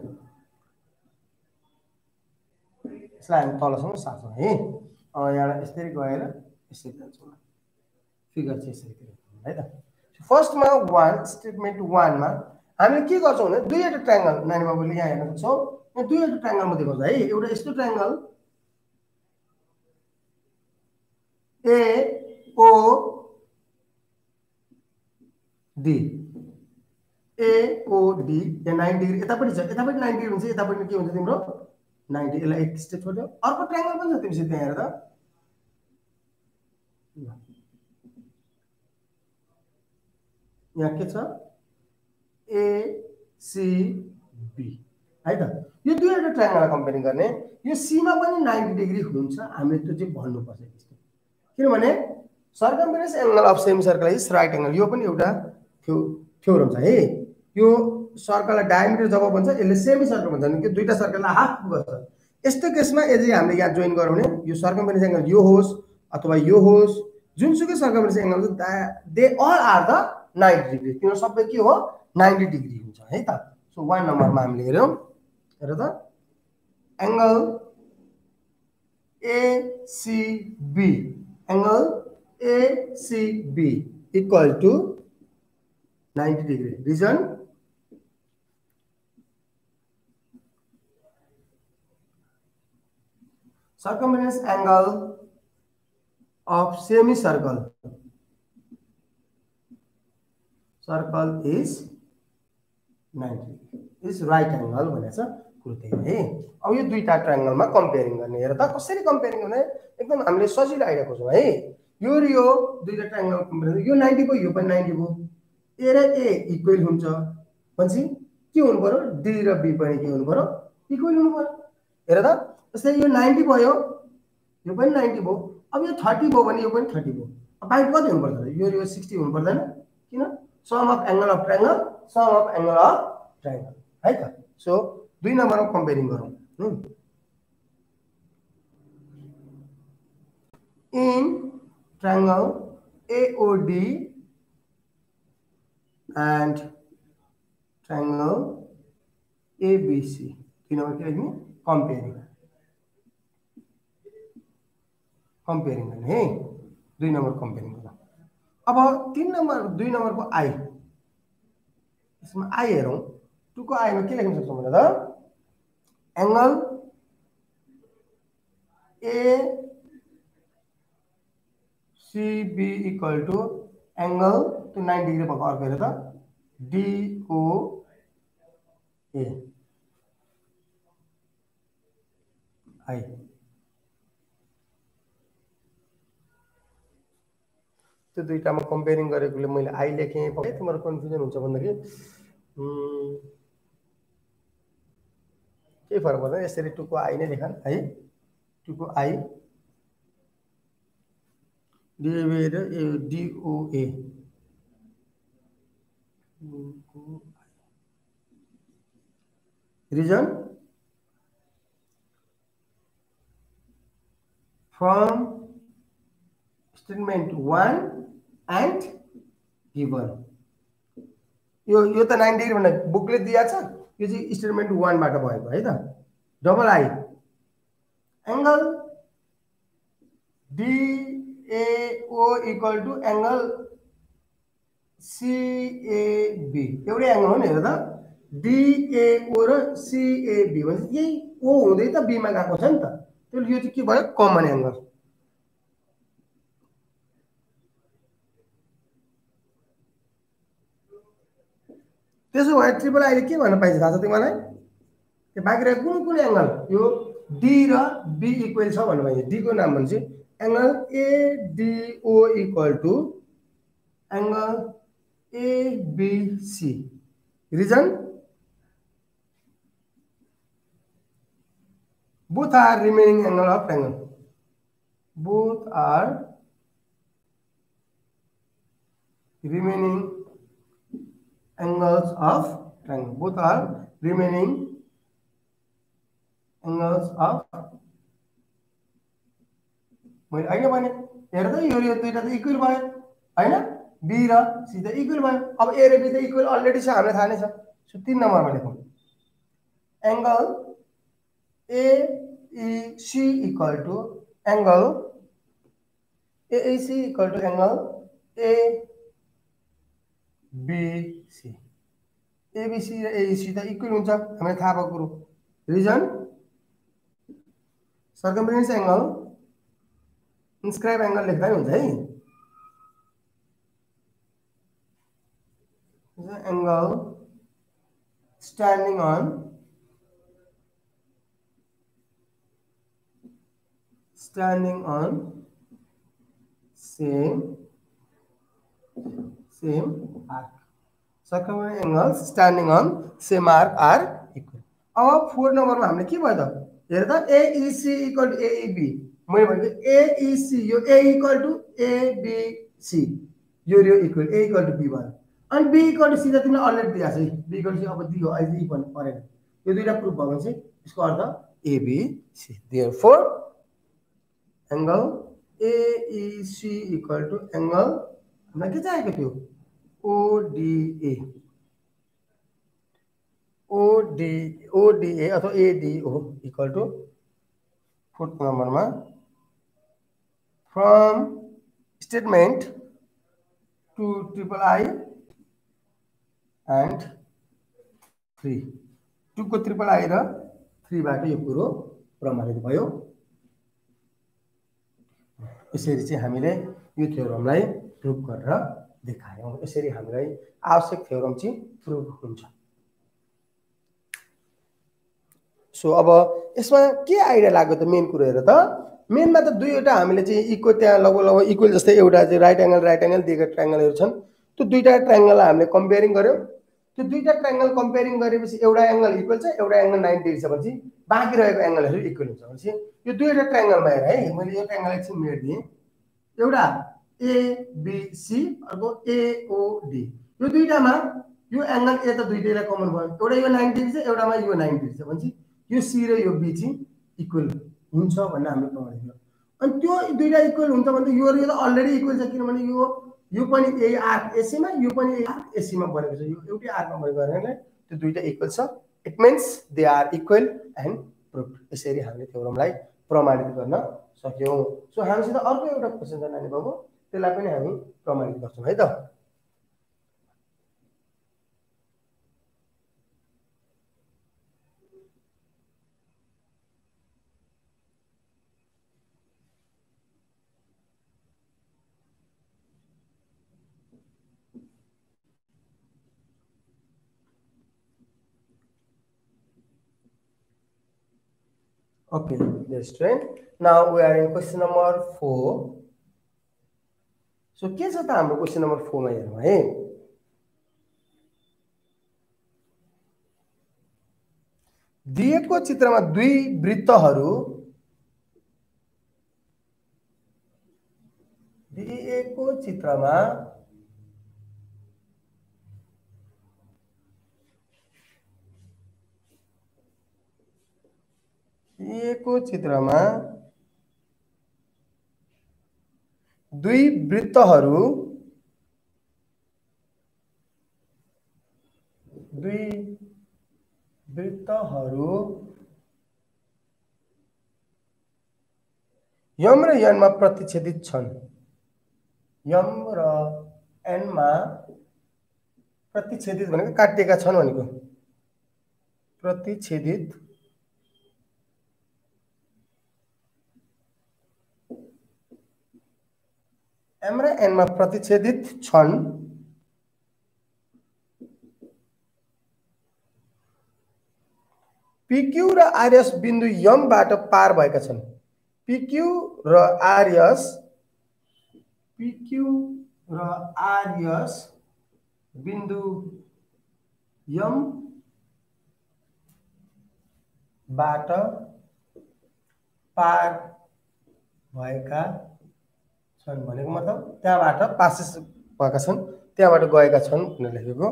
यसलाई हामी तलसँग साथौँ है। यहाँबाट यसरी गएर यसरी जान्छौँ, फिगर चाहिँ यसरी है त। फर्स्टमा वान स्टेटमेन्ट वानमा हामीले के गर्छौँ भने दुईवटा ट्रायङ्गल, नानी बाबुले यहाँ हेर्न सक्छौँ, यहाँ दुईवटा ट्रायङ्गल म देखाउँछु है। एउटा यस्तो triangle A O D A O D यहाँ नाइन्टी डिग्री यतापट्टि छ, यतापट्टि नाइन्टी डिग्री हुन्छ, यतापट्टि के हुन्छ तिम्रो नाइन्टी। यसलाई एक स्टेप छोड्यो। अर्को ट्रायङ्गल पनि छ तिमीसित त्यहाँ हेर त, यहाँ के छ एसिबी है त। यो दुईवटा ट्रायङ्गललाई कम्पेयरिङ गर्ने, यो सीमा पनि नाइन्टी डिग्री हुन्छ, हामीले त्यो चाहिँ भन्नुपर्छ। त्यस्तो किनभने circumference angle of semi circle is right angle, यो पनि एउटा थियो थ्योरम छ है। यो सर्कललाई डायमिटर जब भन्छ यसले सेमी सर्कल भन्छ नि, कि दुईटा सर्कललाई हाफ गर्छ। यस्तो केसमा यदि हामीले यहाँ जोइन गरौँ भने यो सर्कमफरेन्स एंगल यो होस् अथवा यो होस्, जुनसुकै circumference angle they all are the ninety degree, तिनीहरू सबै के हो नाइन्टी डिग्री हुन्छ है त। सो वान नम्बरमा हामीले हेरौँ, हेर त angle ACB angle ACB equal to ninety degree. Reason circumference angle of semicircle circle is ninety is right angle भनेछ कुरो त्यही है। अब यो दुईटा ट्रायंगलमा कम्पेयरिङ गर्ने। हेर त कसरी कम्पेयरिङ गर्ने एकदम हामीले सजिलो आइडिया खोज्छौँ है। यो र यो दुईटा ट्रायंगल कम्पेयर यो नाइन्टी भयो यो पनि नाइन्टी भयो ए र ए इक्वल हुन्छ भनेपछि के हुनु पर्यो डी र बी पनि के हुनु पर्यो इक्वल हुनु पर्यो। हेर त जस्तै यो नाइन्टी भयो यो पनि नाइन्टी भयो अब यो थर्टी भयो भने यो पनि थर्टी भयो अब बाइक कति हुनु पर्छ यो यो सिक्सटी हुनु पर्दैन किन sum of angle of triangle sum of angle of triangle है त। सो दुई नम्बरमा कम्पेयरिङ गरौँ। In triangle A O D and triangle A B C तीन नंबर के लिए कंपेयरिंग कंपेयरिंग करने हैं दो नंबर कंपेयरिंग करना। अब तीन नंबर दो नंबर को I इसमें I है रहा टू को I में क्या लिख सकते हैं मतलब angle A C B equal to angle तो नाइन्टी डिग्री पर और करे था D O A I तो दुईटा में कंपेयरिङ गरेकोले मैले I लेखेँ पक्कै तिम्रो कन्फ्युजन हुन्छ भन्दाखेरि के फरक पर्दैन यसरी टू को I नै लेखा है टू को I D O A reason from statement one and given यो यो त नाइन्टी डिग्री भनेर बुकले दिया छ यो चाहिँ स्टेटमेन्ट one बाट भएको है त double I angle D A O equal to angle C A B एउटै एंगल हो नि हेर त D A O र C A B भनेपछि यही O हुँदै त B मा गएको छ नि त त्यसले यो चाहिँ के भयो कमन एंगल त्यसो भए ट्रिपल आई ले के भन्न पाइन्छ थाहा छ तिमीलाई त्यो बाँकी रहेको कुन कुन एंगल यो D र B इक्वल छ भन्न पाइन्छ D को नाम भन्छ angle A D O equal to angle A B C reason both are remaining angle of triangle both are remaining angles of triangle both are remaining angles of मैले अहिले भने हेर त यो यो दुईटा त इक्वल भयो हैन B र C त इक्वल भयो अब A र B त इक्वल अलरेडी छ हामीलाई थाहा नै छ सो तीन नम्बरमा लेखौं angle A E C equal to angle A E C equal to angle A B C A B C र A E C त इक्वल हुन्छ हामीलाई थाहा भएको कुरो reason circumference angle inscribe angle लेख्दा हुन्छ है the angle standing on standing on same same arc circumference angles standing on same arc are equal अब फोर नम्बरमा हामीले के भयो त हेर त A E C equal to A E B मैले भनेको A E C यो A equal to A B C यो यो equal A equal to B भयो अनि B equal to C त तिमीलाई अलरेडी दिएको छ है B equal to C अब दियो अहिले E पनि परेन यो दुईटा प्रुफ भयो भने चाहिँ यसको अर्थ A B C therefore angle A E C equal to angle हामीलाई के चाहिएको थियो O D A O D O D A अथवा A D O equal to fourth नम्बरमा from statement to triple I and three two को triple I र three बाट यो कुरो प्रमाणित भयो यसरी चाहिँ हामीले यो थ्योरमलाई प्रुफ गरेर देखायौँ। यसरी हामीलाई आवश्यक थ्योरम चाहिँ प्रुभ हुन्छ। सो अब यसमा के आइडिया लाग्यो त मेन कुरो हेर त मेनमा त दुईवटा हामीले चाहिँ इक्वल त्यहाँ लगभग लगभग इक्वल जस्तै एउटा चाहिँ राइट एङ्गल राइट एङ्गल दिएका ट्रायङ्गलहरू छन्। त्यो दुईटा ट्रायङ्गललाई हामीले कम्पेयरिङ गर्यौँ। त्यो दुईटा ट्रायङ्गल कम्पेयरिङ गरेपछि एउटा एङ्गल इक्वल छ एउटा एङ्गल नाइन्टी डिग्री छ भनेपछि बाँकी रहेको एङ्गलहरू इक्वल हुन्छ भनेपछि यो दुईवटा ट्रायङ्गलमा हेर है मैले यो ट्रायङ्गल एकछिन मेट दिएँ। एउटा एबिसी अर्को एओडी यो दुईटामा यो एङ्गल ए त दुईटैलाई कमन भयो एउटा यो नाइन्टी डिग्री छ एउटामा यो नाइन्टी डिग्री छ भनेपछि यो सी र यो बी चाहिँ इक्वल हुन्छ भन्ने हामीले प्रमाण गर्यौँ। अनि त्यो दुईटा इक्वल हुन्छ भने त यो र यो त अलरेडी इक्वल छ किनभने यो यो पनि यही आर्क एसीमा यो पनि यही आर्क एसीमा बनेको छ यो एउटै आर्कमा बनेको कारणले त्यो दुईटा इक्वल छ। It means they are equal and proved. यसरी हामीले थ्योरमलाई प्रमाणित गर्न सक्यौँ। सो हामीसित अर्को एउटा क्वेसन छ नानी बाबु त्यसलाई पनि हामी प्रमाणित गर्छौँ है त। Okay, dear student. Now we are in question number four. So के छ त हाम्रो क्वेसन नम्बर फोर मा हेरौँ है। दिएको चित्रमा दुई वृत्तहरू दिएको चित्रमा दिएको चित्रमा दुई वृत्तहरू दुई वृत्तहरू यम र यनमा प्रतिच्छेदित छन्। यम र एनमा प्रतिच्छेदित भनेको काटिएका छन् भनेको प्रतिच्छेदित एम र एनमा प्रतिच्छेदित छन्। पिक्यू र आरएस बिन्दु यमबाट पार भएका छन्। पिक्यू र आरएस पिक्यू र आरएस बिन्दु यमबाट पार भएका छन् भनेको मतलब त्यहाँबाट पासेस भएका छन् त्यहाँबाट गएका छन् भनेर लेखेको।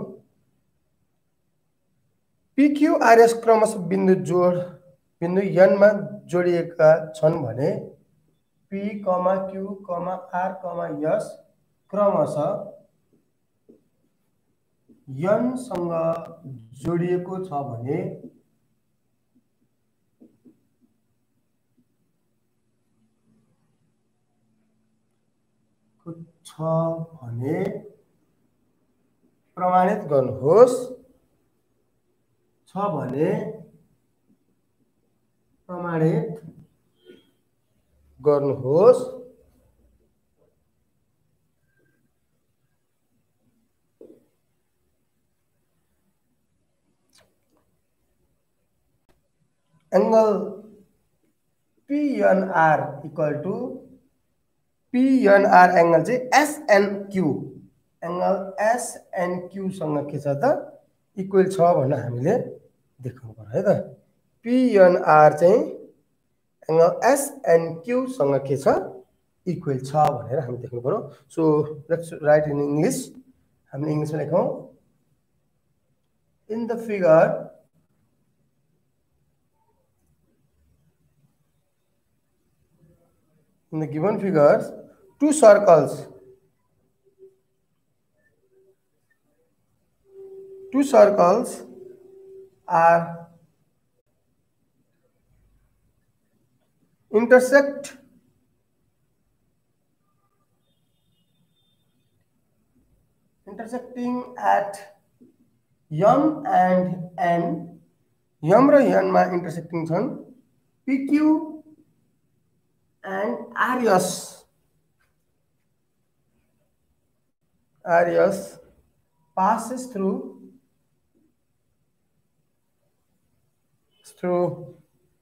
पिक्यू आरएस क्रमशः बिन्दु जोड बिन्दु यनमा जोडिएका छन् भने P comma Q comma R comma S क्रमशः यनसँग जोडिएको छ भने छ भने प्रमाणित गर्नुहोस् छ भने प्रमाणित गर्नुहोस् angle P N R equal to P N R angle चाहिँ S N Q angle S N Q सँग के छ त इक्वल छ भनेर हामीले देखाउनु पर्यो है त। पी एन आर चाहिँ एंगल एस एन क्यू सँग के छ इक्वल छ भनेर हामी देख्नु पर्यो। So let's write in English हामीले इंग्लिश में लेखौं। In the figure in the given figures two circles two circles are intersect intersecting at m and n m र n मा intersecting छन् pq and RS radius passes through through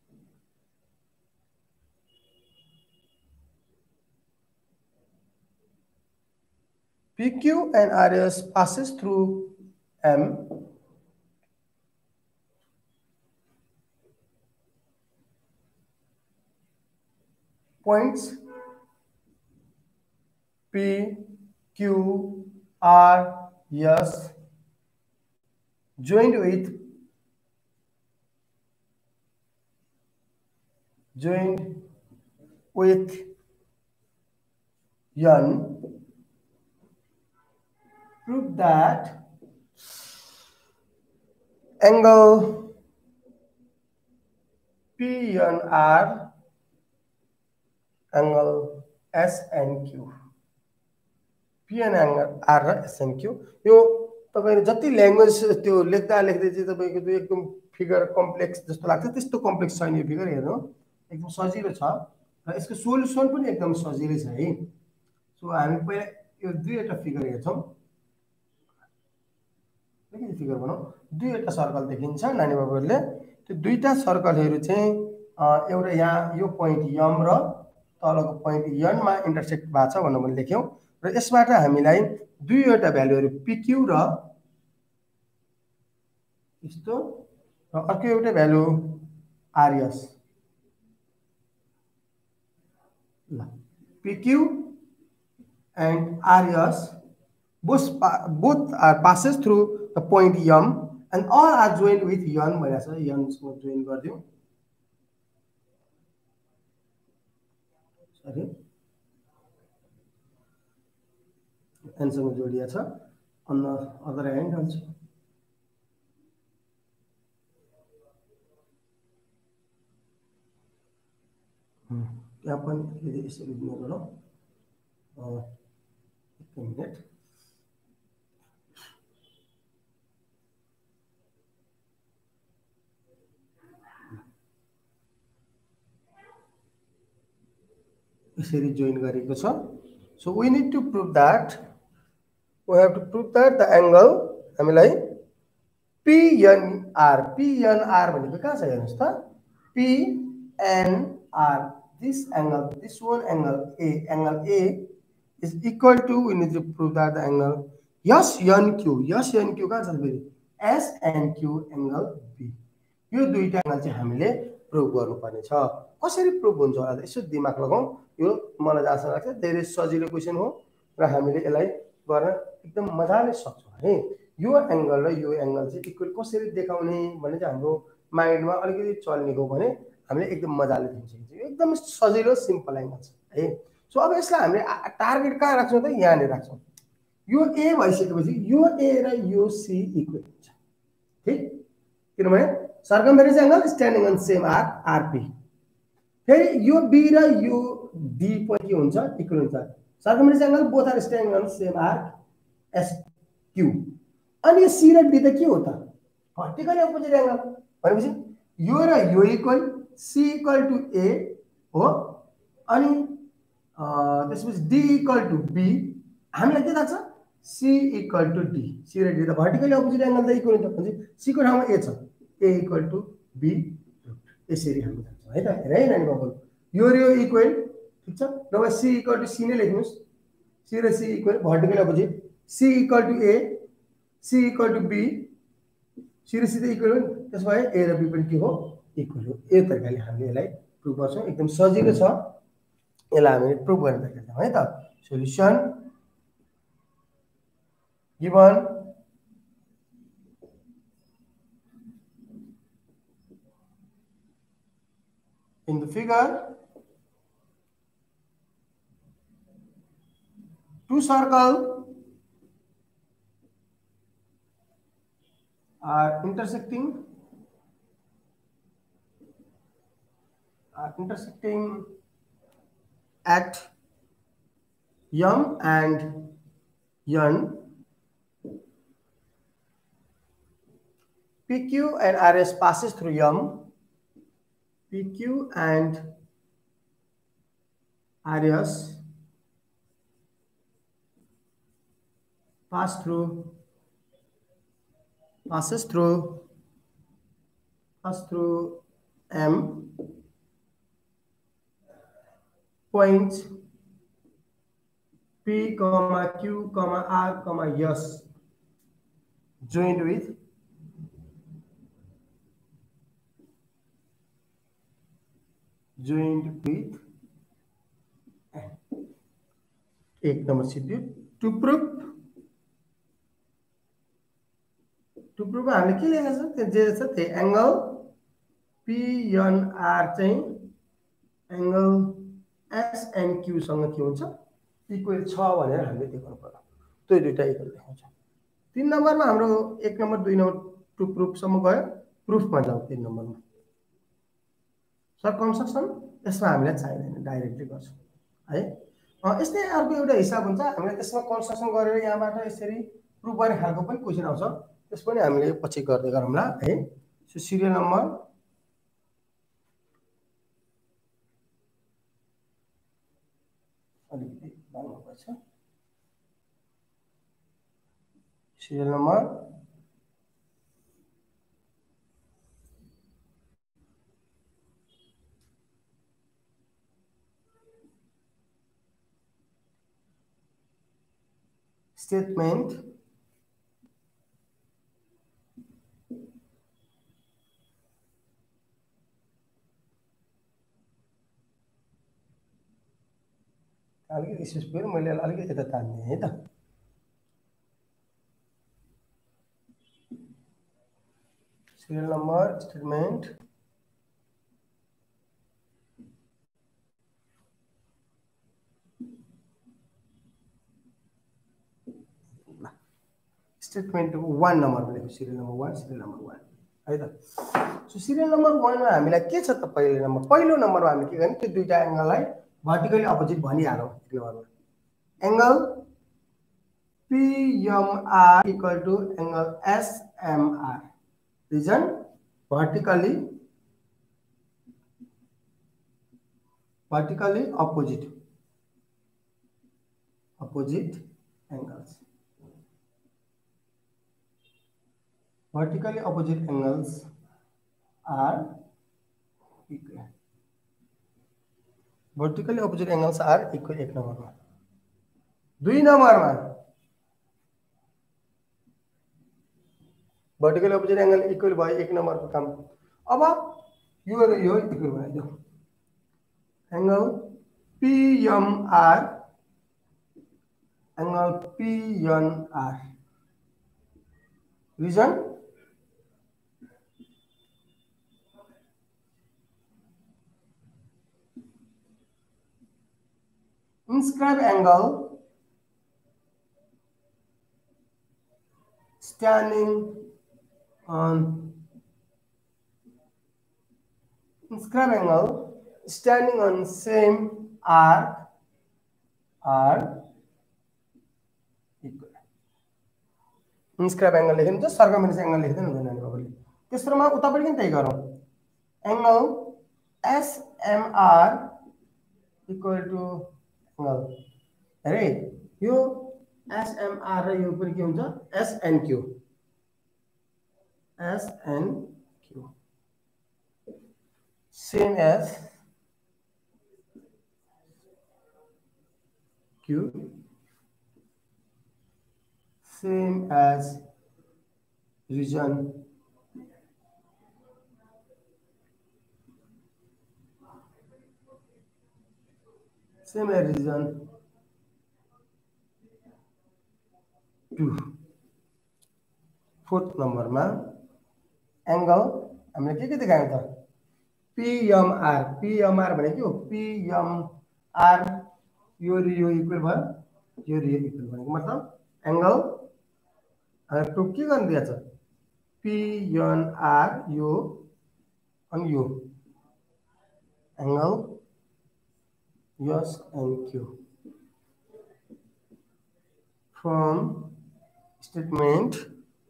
P Q and radius passes through M. Points P, Q, R, S joined with joined with N prove that angle P N R angle S and Q. P N R र S and Q यो तपाईले जति ल्याङ्ग्वेज त्यो लेख्दा लेख्दै चाहिँ तपाईको त्यो एकदम फिगर कम्प्लेक्स जस्तो लाग्छ त्यस्तो कम्प्लेक्स छैन यो फिगर हेर्नु एकदम सजिलो छ र यसको सोलुसन पनि एकदम सजिलै छ है सो हामी पहिला यो दुईवटा फिगर हेर्छौं लेख्ने फिगर बनाऊ दुईवटा सर्कल देखिन्छ नानी बाबुहरुले त्यो दुईटा सर्कलहरु चाहिँ एउटा यहाँ यो पोइन्ट M र तलको पोइन्ट N मा इन्टरसेक्ट भएको छ भनेर मैले लेख्यौ र यसबाट हामीलाई दुईवटा भ्यालुहरु P Q र यस्तो र अर्को एउटा भ्यालु R S ल P Q and R S both both are passes through the point M and all are joined with N भनेको छ N सँग जोइन गर्दियौ सरी N सँग जोडिया छ on the other hand also यहाँ पनि यदि यसरी दिनु होला अ एक मिनेट यसरी जोइन गरेको छ so we need to prove that we have to prove that the angle हामीलाई P N R P N R भनेको कहाँ छ हेर्नुस् त P N R this angle this one angle A angle A is equal to we need to prove that the angle S N Q S N Q कहाँ छ फेरि S N Q angle B यो दुईटा एंगल चाहिँ हामीले प्रुभ गर्नुपर्ने छ कसरी प्रुभ हुन्छ होला यसो दिमाग लगाऊ यो मलाई जस्तो लाग्छ धेरै सजिलो क्वेशन हो र हामीले यसलाई गर्न एकदम मजाले सक्छौं है यो एंगल र यो एंगल चाहिँ इक्वल कसरी देखाउने भन्ने चाहिँ हाम्रो माइन्डमा अलिकति चल्ने हो भने हामीले एकदम मजाले देख्न सकिन्छ एकदम सजिलो सिम्पल एंगल छ है सो अब यसलाई हामीले टार्गेट कहाँ राख्छौं त यहाँ नै राख्छौं यो A भइसकेपछि यो A र यो C इक्वल हुन्छ ठीक किनभने circumference angle standing on same arc R P फेरि यो B र यो D पनि के हुन्छ इक्वल हुन्छ circumference angle both are standing on same arc S Q अनि C र D त के हो त vertically opposite angle भनेपछि यो र यो equal C equal to A हो अनि त्यसपछि D इक्वल टु B हामीलाई के थाहा छ C equal to D C र D त vertically opposite angle त इक्वल हुन्छ भनेपछि C को ठाउँमा A छ A equal to B यसरी हामी जान्छौं है त हेर है नानी बाबु यो र यो इक्वल ठीक छ नभए C equal to C नै लेख्नुस् C र C equal vertical opposite C equal to A C equal to B C र C त इक्वल हो त्यसपछि A र B पनि के हो इक्वल हो यो तरिकाले हामीले यसलाई प्रुभ गर्छौं एकदम सजिलो छ यसलाई हामीले प्रुभ गर्न सकिन्छ है त solution given in the figure two circles are intersecting are intersecting at M and N P Q and R S passes through M P Q and R S pass through passes through pass through M points P comma Q comma R comma S joined with joined with एक नंबर सिद्धि टू प्रूफ टू प्रूफ हामीले के लेखेको छ त्यो जे छ त्यो एंगल पीएनआर चाहिँ एंगल एसएनक्यू सँग के हुन्छ इक्वल छ भनेर हामीले देखाउनु पर्यो त्यो दुईटा इक्वल देखाउँछ तीन नम्बरमा हाम्रो एक नम्बर दुई नम्बर टू प्रूफ सम्म गयो प्रूफमा जाउँ तीन नम्बरमा सर कन्स्ट्रक्सन यसमा हामीलाई चाहिदैन डाइरेक्टली गर्छौं है यस्तै अर्को एउटा हिसाब हुन्छ हामीले त्यसमा कन्स्ट्रक्सन गरेर यहाँबाट यसरी प्रुफ गर्ने खालको पनि क्वेशन आउँछ त्यस पनि हामीले पछि गर्दै गरौँला है सो सिरियल नम्बर अलिकति लामो पर्छ सिरियल नम्बर statement अलिकति स्पेस मैले अलिकति यता तान्ने है त serial number statement statement one number भनेको serial number one serial number one है त सो सिरियल नम्बर वन मा हामीलाई के छ त पहिलो नम्बर पहिलो नम्बरमा हामीले के गर्ने त्यो दुईटा एंगललाई भर्टिकली अपोजिट भनिहालौं एक नम्बरमा angle PMR equal to angle SMR reason vertically vertically opposite opposite angles vertically opposite angles are equal vertically opposite angles are equal एक नम्बरमा दुई नम्बरमा vertically opposite angle equal by एक नंबर को काम अब यो र यो इक्वल बनाइदियो angle PMR angle PNR reason inscribe angle standing on inscribe angle standing on same arc are equal inscribe angle लेख्नु छ सर्कमफरेन्स एंगल लेख्दैन हुँदैन नानी बाबुले तेस्रोमा उता पनि त्यही गरौँ angle SMR equal to angle अरे यो एसएमआर र यो पनि के हुन्छ SNQ S and Q same as Q same as region same as region two fourth number मा एंगल हामीले के के देखायौं त पीएमआर पीएमआर भने के हो पीएमआर यो र यो इक्वल भयो यो र यो इक्वल भनेको मतलब एंगल अगर प्रुफ के गर्न दिया छ पीएनआर यो अनि यो angle S and Q from statement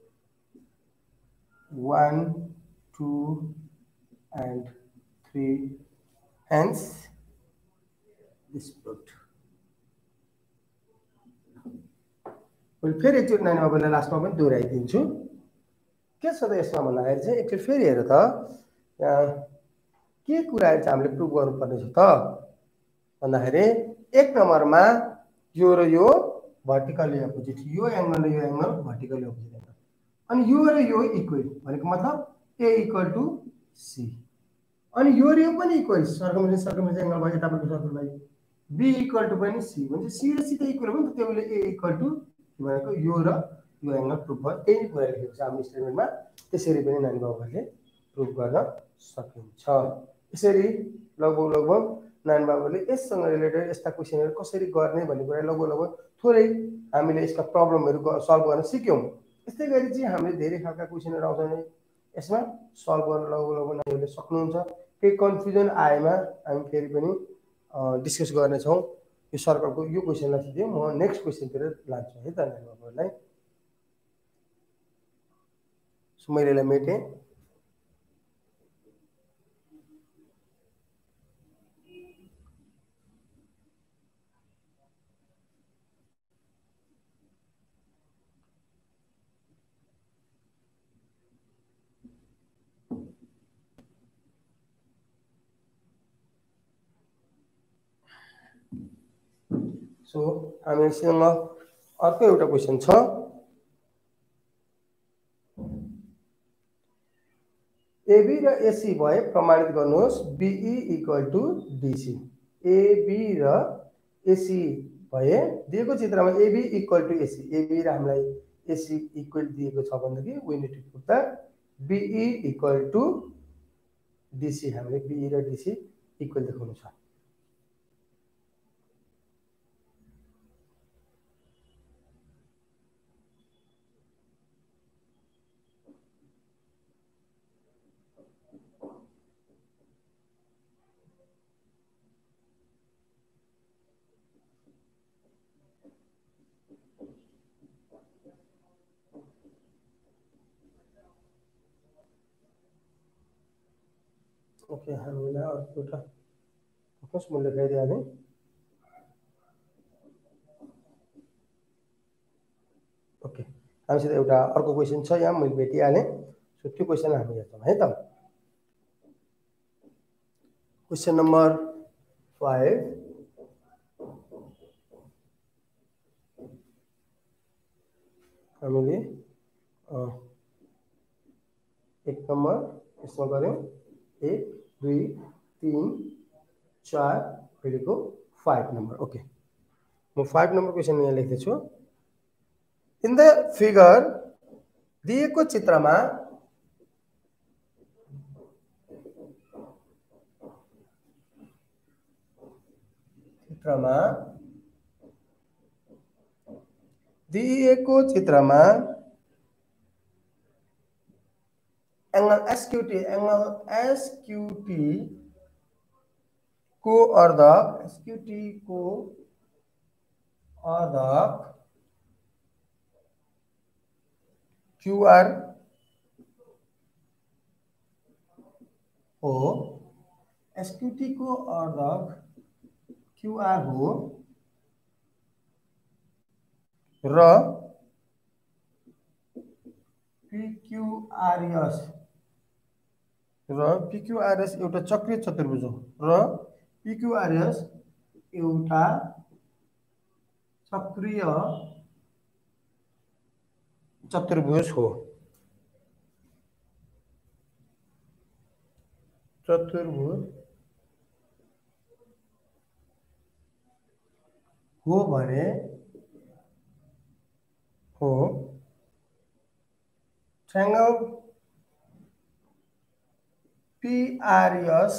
one, two, and three. Hence, this product. मैले फेरि एकचोटि नानी बाबुलाई लास्टमा पनि दोहोऱ्याइदिन्छु। के छ त यसमा भन्दाखेरि चाहिँ एकचोटि फेरि हेर त यहाँ के कुराहरू चाहिँ हामीले प्रुभ गर्नुपर्ने छ त भन्दाखेरि एक नम्बरमा यो र यो भर्टिकली अपोजिट, यो एङ्गल र यो एङ्गल भर्टिकली अपोजिट एङ्गल, अनि यो र यो इक्वल भनेको मतलब ए इक्वल टु सी, अनि यो र यो पनि इक्वल, सर्कमफरेन्स सर्कमफरेन्स एङ्गल भयो यतापट्टि सर्कल भयो, बी इक्वल टु पनि सी भने सी र सी त इक्वल हो नि त, त्यो बेला ए इक्वल टु भनेको यो र यो एङ्गल प्रुभ भयो। त्यही कुरा लेखेको छ हाम्रो स्टेटमेन्टमा, त्यसरी पनि नानी बाबुहरूले प्रुभ गर्न सकिन्छ। यसरी लगभग लगभग नानी बाबुहरूले यससँग रिलेटेड यस्ता क्वेसनहरू कसरी गर्ने भन्ने कुरा लगभग लगभग थोरै हामीले यसका प्रब्लमहरू सल्भ गर्न सिक्यौँ। यस्तै गरी चाहिँ हामीले धेरै खालका क्वेसनहरू आउँछ भने यसमा सल्भ गर्न लगभग लगभग नानीहरूले सक्नुहुन्छ। केही कन्फ्युजन आएमा हामी फेरि पनि डिस्कस गर्नेछौँ। यो सर्कलको यो क्वेसनलाई सिधै म नेक्स्ट क्वेसनतिर लान्छु है त नानी बाबुहरूलाई। सो मैले यसलाई मेटेँ। सो हामीसँग अर्को एउटा क्वेसन छ। एबी र एसी भए प्रमाणित गर्नुहोस् BE equal to DC. AB र एसी भए दिएको चित्रमा AB equal to AC, AB र हामीलाई एसी इक्वल दिएको छ भनेदेखि we need to put that BE equal to DC, हामीले बीई र डीसी इक्वल देखाउनु छ। ओके, हामीलाई अर्को एउटा फोकस म लेखाइदिहालेँ। ओके, हामीसित एउटा अर्को क्वेसन छ, यहाँ मैले भेटिहालेँ। सो त्यो क्वेसन हामी हेर्छौँ है त। क्वेसन नम्बर फाइभ, हामीले एक नम्बर यसमा गऱ्यौँ, एक दुई तिन चार, अहिलेको फाइभ नम्बर। ओके, म फाइभ नम्बर क्वेसन यहाँ लेख्दैछु। इन द फिगर दिएको चित्रमा चित्रमा दिएको चित्रमा एंगल एसक्यूटी एंगल एसक्यूटी को अर्धक एसक्यूटी को अर्धक क्यूआर हो, एसक्यूटी को अर्धक क्यूआर हो र पीक्यूआरएस र पीक्यूआरएस एउटा चक्रीय चतुर्भुज हो र पीक्यूआरएस एउटा चक्रीय चतुर्भुज हो। चतुर्भुज हो भने हो ट्रायंगल पीआरएस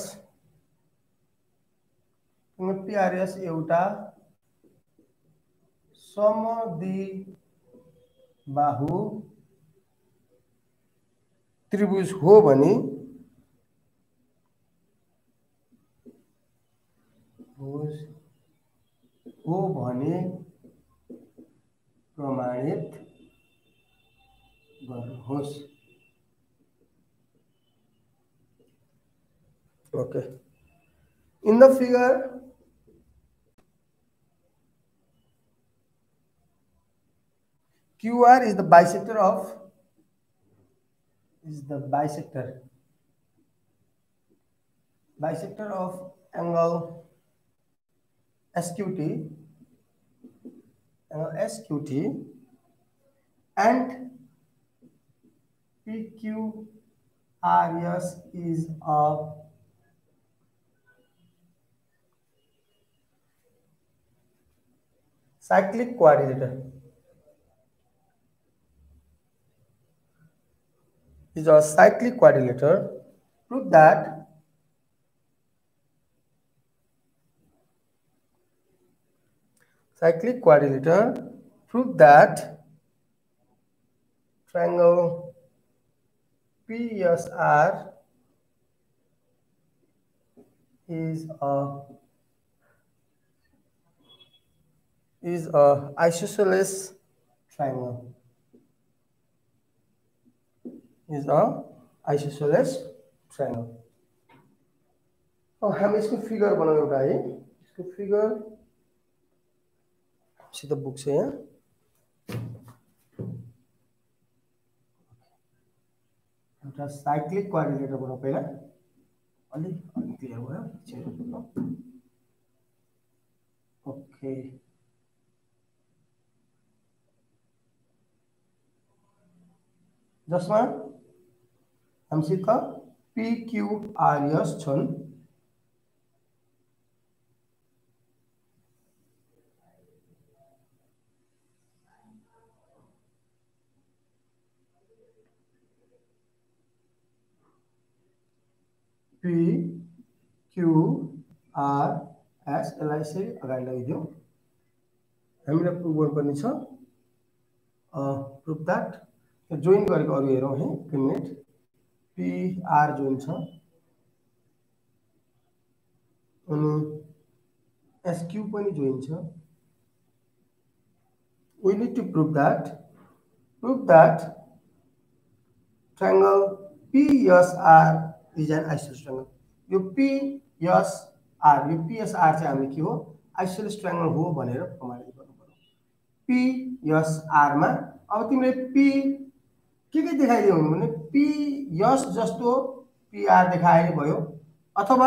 पीआरएस एउटा समद्विबाहु त्रिभुज हो भने हो भने प्रमाणित गर्नुहोस्। Okay, in the figure Q R is the bisector of is the bisector bisector of angle S Q T angle S Q T and P Q R S is a cyclic quadrilateral. Is a cyclic quadrilateral. Prove that cyclic quadrilateral. Prove that triangle P S R is a is a isosceles triangle. Is a isosceles triangle. अब हम इसको फिगर बनाउने एउटा है इसको फिगर सित बुक छ यहाँ एउटा साइक्लिक क्वाड्रिलेटर बनाउँ पहिला अलि अलि क्लियर भयो ओके जसमा हामीसित P Q R S छन् P Q R S यसलाई चाहिँ अगाडि लगाइदियो हामीलाई प्रुभ गर्नुपर्ने छ प्रुभ दैट जोइन गरेको अरु हेरौं है एक मिनेट P R जोइन छ अनि S Q पनि जोइन छ we need to prove that prove that triangle P S R is an isosceles triangle. यो P S R यो P S R चाहिँ हामीले के हो isosceles triangle हो भनेर प्रमाणित गर्नु पर्यो P S R मा अब तिमीले P के के देखाइदियौ भने P S जस्तो P R देखाए भयो अथवा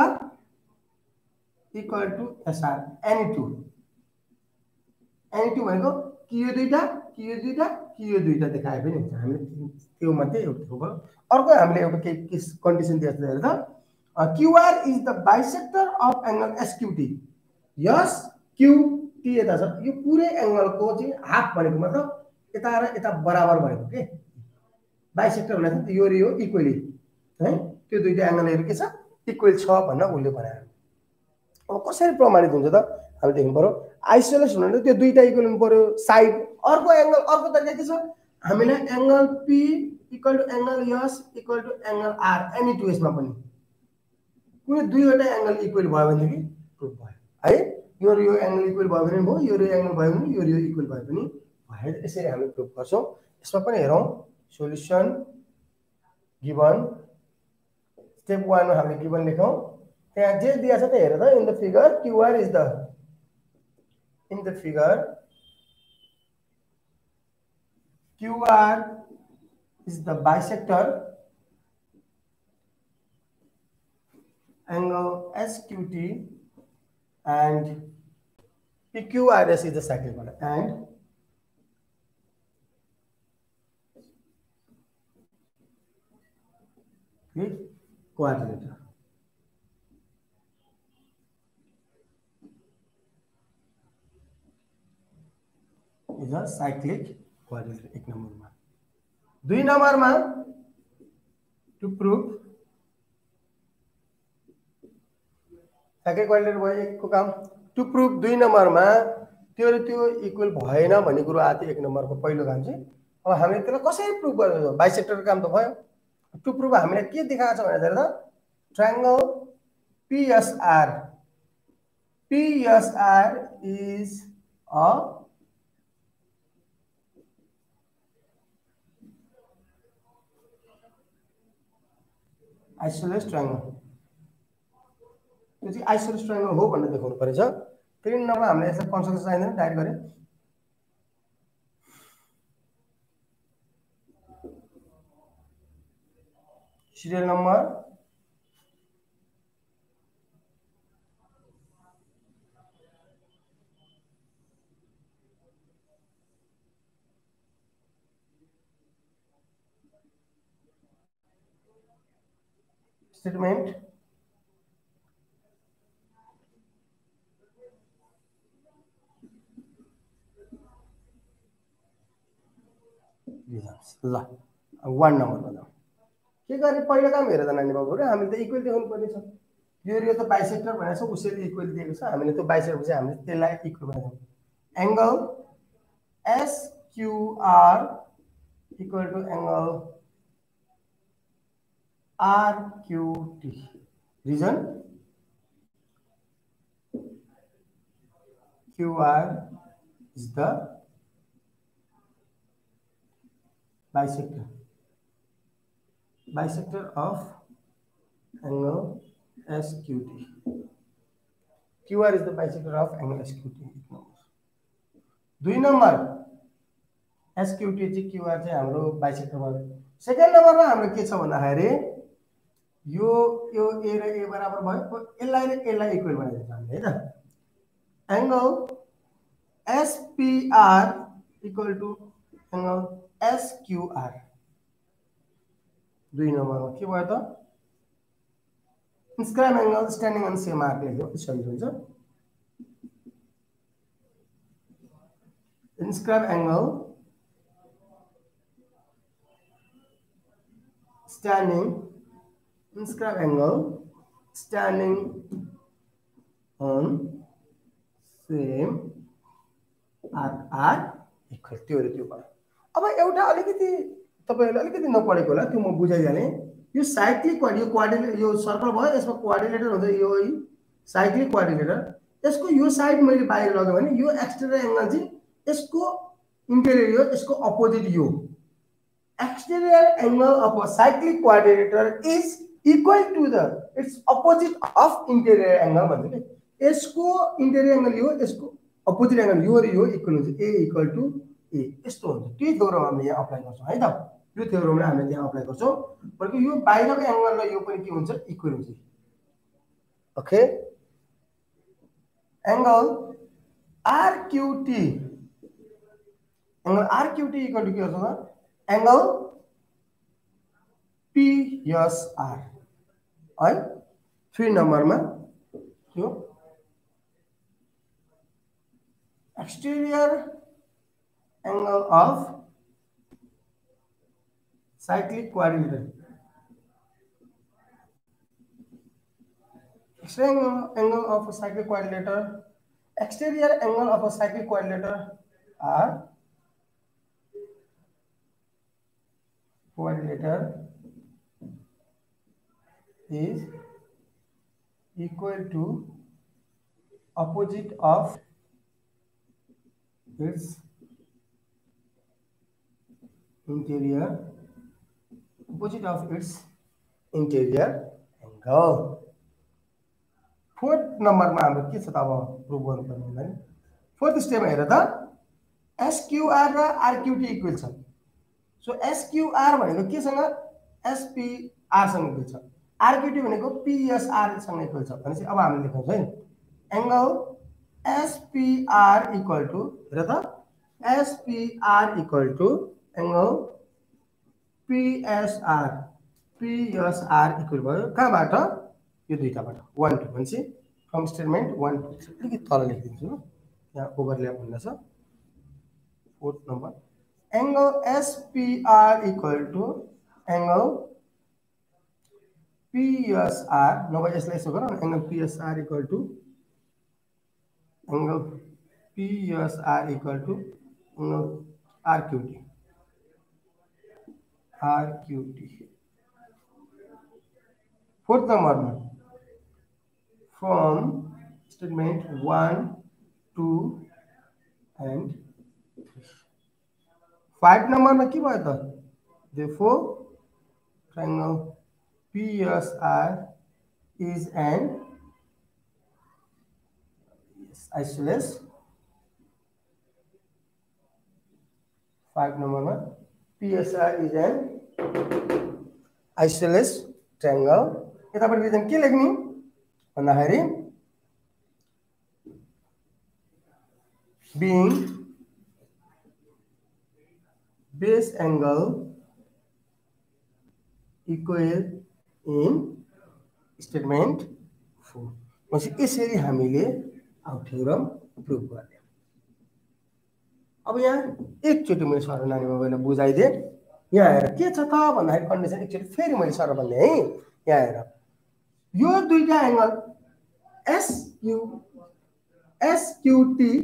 equal to S R any two any two भनेको कि यो दुईटा कि यो दुईटा कि यो दुईटा देखाए पनि हुन्छ हामीले त्यो मध्ये एउटा हो अर्को हामीले एउटा के के कन्डिसन दिएको छ हेर्दा Q R is the bisector of angle S Q T S Q T यता छ यो पुरै एंगलको चाहिँ हाफ भनेको मतलब यता र यता बराबर भनेको के बाइसेक्टर भनेको यो र यो इक्वली है त्यो दुईटा एंगलहरु के छ इक्वल छ भन्न उले बनायो अब कसरी प्रमाणित हुन्छ त हामी देख्नु पर्यो आइसोलेसन भने त्यो दुईटा इक्वल हुनु पर्यो साइड अर्को एंगल अर्को तरिका के छ हामीलाई angle P equal to angle S equal to angle R any two यसमा पनि कुनै दुईवटा एंगल इक्वल भयो भने कि प्रुफ भयो है यो र यो एंगल इक्वल भयो भने भयो यो र यो एंगल भयो भने यो र यो इक्वल भयो पनि भयो यसरी हामी प्रुफ गर्छौं यसमा पनि हेरौं सोलुसन गिवन स्टेप one मा हामीले गिवन लेखौं त्यहाँ जे दिया छ त हेर त in the figure Q R is the in the figure Q R is the bisector angle S Q T and P Q R S is the cyclic one and the quadrilateral is a cyclic quadrilateral एक नंबर में दुई नंबर में to prove cyclic quadrilateral भयो एक को काम to prove दुई नंबर में त्यो र त्यो इक्वल भएन भन्ने कुरा आथे एक नंबर को पहिलो काम चाहिँ अब हामीले त्यसलाई कसरी प्रुभ गर्नु बाइसेक्टर काम त भयो टु प्रुभ हामीले के देखाएको छ भने त triangle P S R P S R is a isosceles triangle यो चाहिँ isosceles triangle हो भनेर देखाउनु पर्छ तीन नम्बर हामीले यसलाई कन्स्ट्रक्सन चाहिँदैन डाइरेक्ट गरे serial number, statement, reasons. ल one number बनाऊ के गर्ने पहिलो काम हेर त नानी बाबुहरु हामीले त इक्वल देखाउनु पर्ने छ यो यो त बाइसेक्टर भनेको छ उसैले इक्वल दिएको छ हामीले त्यो बाइसेक्टर चाहिँ हामीले त्यसलाई इक्वल बनाउँछौँ angle S Q R equal to angle R Q T. Reason Q R is the bisector bisector of angle S Q T. Q R is the bisector of angle S Q T. दुई नंबर S Q T चाहिँ Q R चाहिँ हाम्रो बाइसेक्टर भयो सेकेन्ड नम्बरमा हाम्रो के छ भन्दाखेरि यो यो A र A बराबर भयो यसलाई र यसलाई इक्वल बनाइदिन्छ हामीले हैन angle S P R equal to angle S Q R दुई नम्बरमा के भयो त inscribe angle standing on same arc लेख्यो सही हुन्छ inscribe angle standing inscribe angle standing on same arc r equal त्यो र त्यो भयो अब एउटा अलिकति तपाईहरुले अलिकति नपढेको होला त्यो म बुझाइहाले यो साइक्लिक क्वाड्रियो क्वाड्रिलेटर यो सर्कल भयो यसमा क्वाड्रिलेटर हुन्छ यो साइक्लिक क्वाड्रिलेटर यसको यो साइड मैले बाहिर लगे भने यो एक्सटेरियर एंगल चाहिँ इसको इंटीरियर यो इसको अपोजिट यो exterior angle of a cyclic quadrilateral is equal to the its opposite of interior angle भन्दै के यसको interior angle यो यसको opposite angle यो र यो इक्वल हुन्छ a equal to a यस्तो हुन्छ त्यो थ्योरम हामीले यहाँ अप्लाई गर्छौं है त यो थ्योरमले हामीले यहाँ अप्लाई गर्छौं बल्कि यो बाहिरको एंगल र यो पनि के हुन्छ इक्वल हुन्छ okay angle R Q T angle R Q T equal to के हुन्छ त angle P S R है थ्री नम्बरमा यो exterior angle of cyclic quadrilateral exterior angle of a cyclic quadrilateral exterior angle of a cyclic quadrilateral are quadrilateral is equal to opposite of its interior opposite of its interior angle fourth नम्बरमा हाम्रो के छ त अब प्रुभ गर्नुपर्ने हुन्छ नि फोर्थ स्टेपमा हेर त S Q R र R Q T इक्वल छ सो S Q R भनेको केसँग S P R सँग इक्वल छ R Q T भनेको P S R सँग इक्वल छ भनेपछि अब हामीले लेख्छौं है angle S P R equal to हेर त S P R equal to angle P S R P S R equal भयो कहाँबाट यो दुईटाबाट one two भनेपछि फ्रम स्टेटमेन्ट one two अलिकति तल लेखिदिन्छु यहाँ ओभरल्याप हुँदैछ fourth number angle S P R equal to angle P S R नभए यसलाई यसो गरौँ angle P S R equal to angle P S R equal to angle R Q T R Q T fourth नम्बरमा from statement one two and three five नम्बरमा के भयो त therefore triangle P S R is an isosceles five नम्बरमा P S R is an isosceles triangle यतापट्टि रिजन के लेख्ने भन्दाखेरि being base angle equal in statement four पछि यसरी हामीले आउट थ्योरम प्रुभ गर्ने। अब यहाँ एकचोटि मैले सर नानी बाबुलाई बुझाइदिए। यहाँ हेर के छ त भन्दाखेरि कन्डिसन एकचोटि फेरि मैले सर भन्ने है। यहाँ हेर यो दुईटा एंगल एसक्यू एसक्यूटी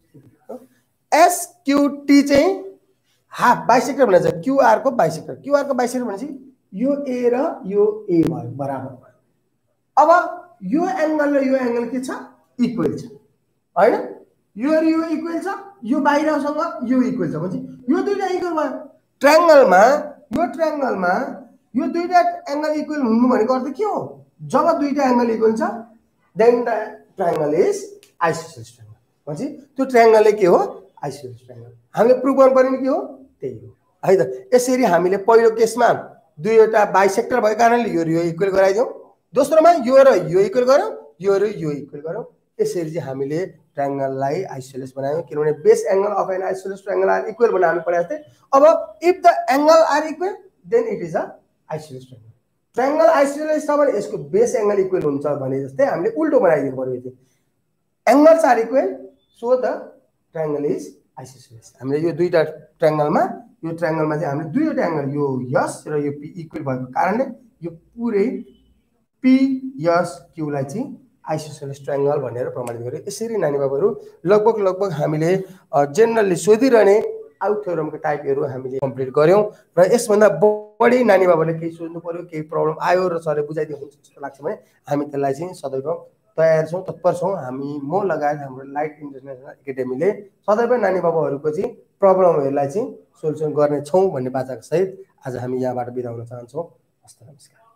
एसक्यूटी चाहिँ हाफ बाइसेक्टर भन्छ क्यूआर को बाइसेक्टर क्यूआर को बाइसेक्टर भनेपछि यो ए र यो ए भयो बराबर भयो। अब यो एंगल र यो एंगल के छ इक्वल छ हैन यो र यो इक्वल छ यो बाहिरसँग यो इक्वल छ भनेपछि यो दुईटा इक्वल भयो। ट्रायंगलमा यो ट्रायंगलमा यो दुईटा एंगल इक्वल हुनु भनेको अर्थ के हो जब दुईटा एंगल इक्वल छ then the triangle is isosceles triangle भनेपछि त्यो ट्रायंगलले के हो आइसोसेलेस ट्रायंगल। हामीले प्रुभ गर्नुपर्ने के हो त्यही हो है त। यसरी हामीले पहिलो केसमा दुईवटा बाइसेक्टर भएको कारणले यो र यो इक्वल गराइदियौ। दोस्रोमा यो र यो इक्वल गरौँ यो र यो इक्वल गरौँ। यसरी चाहिँ हामीले ट्रायंगललाई आइसोसेलेस बनायौं किनभने base angle of an isosceles triangle are equal भनेर हामी पढाएको थियौं। अब if the angle are equal then it is a isosceles triangle. Triangle isosceles छ भने यसको बेस एंगल इक्वल हुन्छ भने जस्तै हामीले उल्टो बनाइदिनु पर्यो। चाहिँ angles are equal so the triangle is isosceles. हामीले यो दुईटा ट्रायंगलमा यो ट्रायंगलमा चाहिँ हामीले दुईवटा एंगल यो यस र यो पी इक्वल भएको कारणले यो पुरै पी यस क्यू लाई चाहिँ आइसोसेलेस ट्रायंगल भनेर प्रमाणित गर्यो। यसरी नानी बाबुहरु लगभग लगभग हामीले जेनरली सोधिरहने आउट थ्योरमको टाइपहरु हामीले कम्प्लिट गर्यौं र यसभन्दा बढी नानी बाबुले केही सोध्नु पर्यो केही प्रब्लम आयो र सरले बुझाइदिनु हुन्छ जस्तो लाग्छ भने हामी त्यसलाई चाहिँ सदैव तयार छौं तत्पर छौं। हामी म लगायत हाम्रो लाइट इन्टरनेशनल एकाडेमीले सदैव नानी बाबुहरुको चाहिँ प्रब्लमहरुलाई चाहिँ सोल्युसन गर्ने छौं भन्ने बाचाको सहित आज हामी यहाँबाट बिदा हुन चाहन्छौं। हस्त नमस्कार।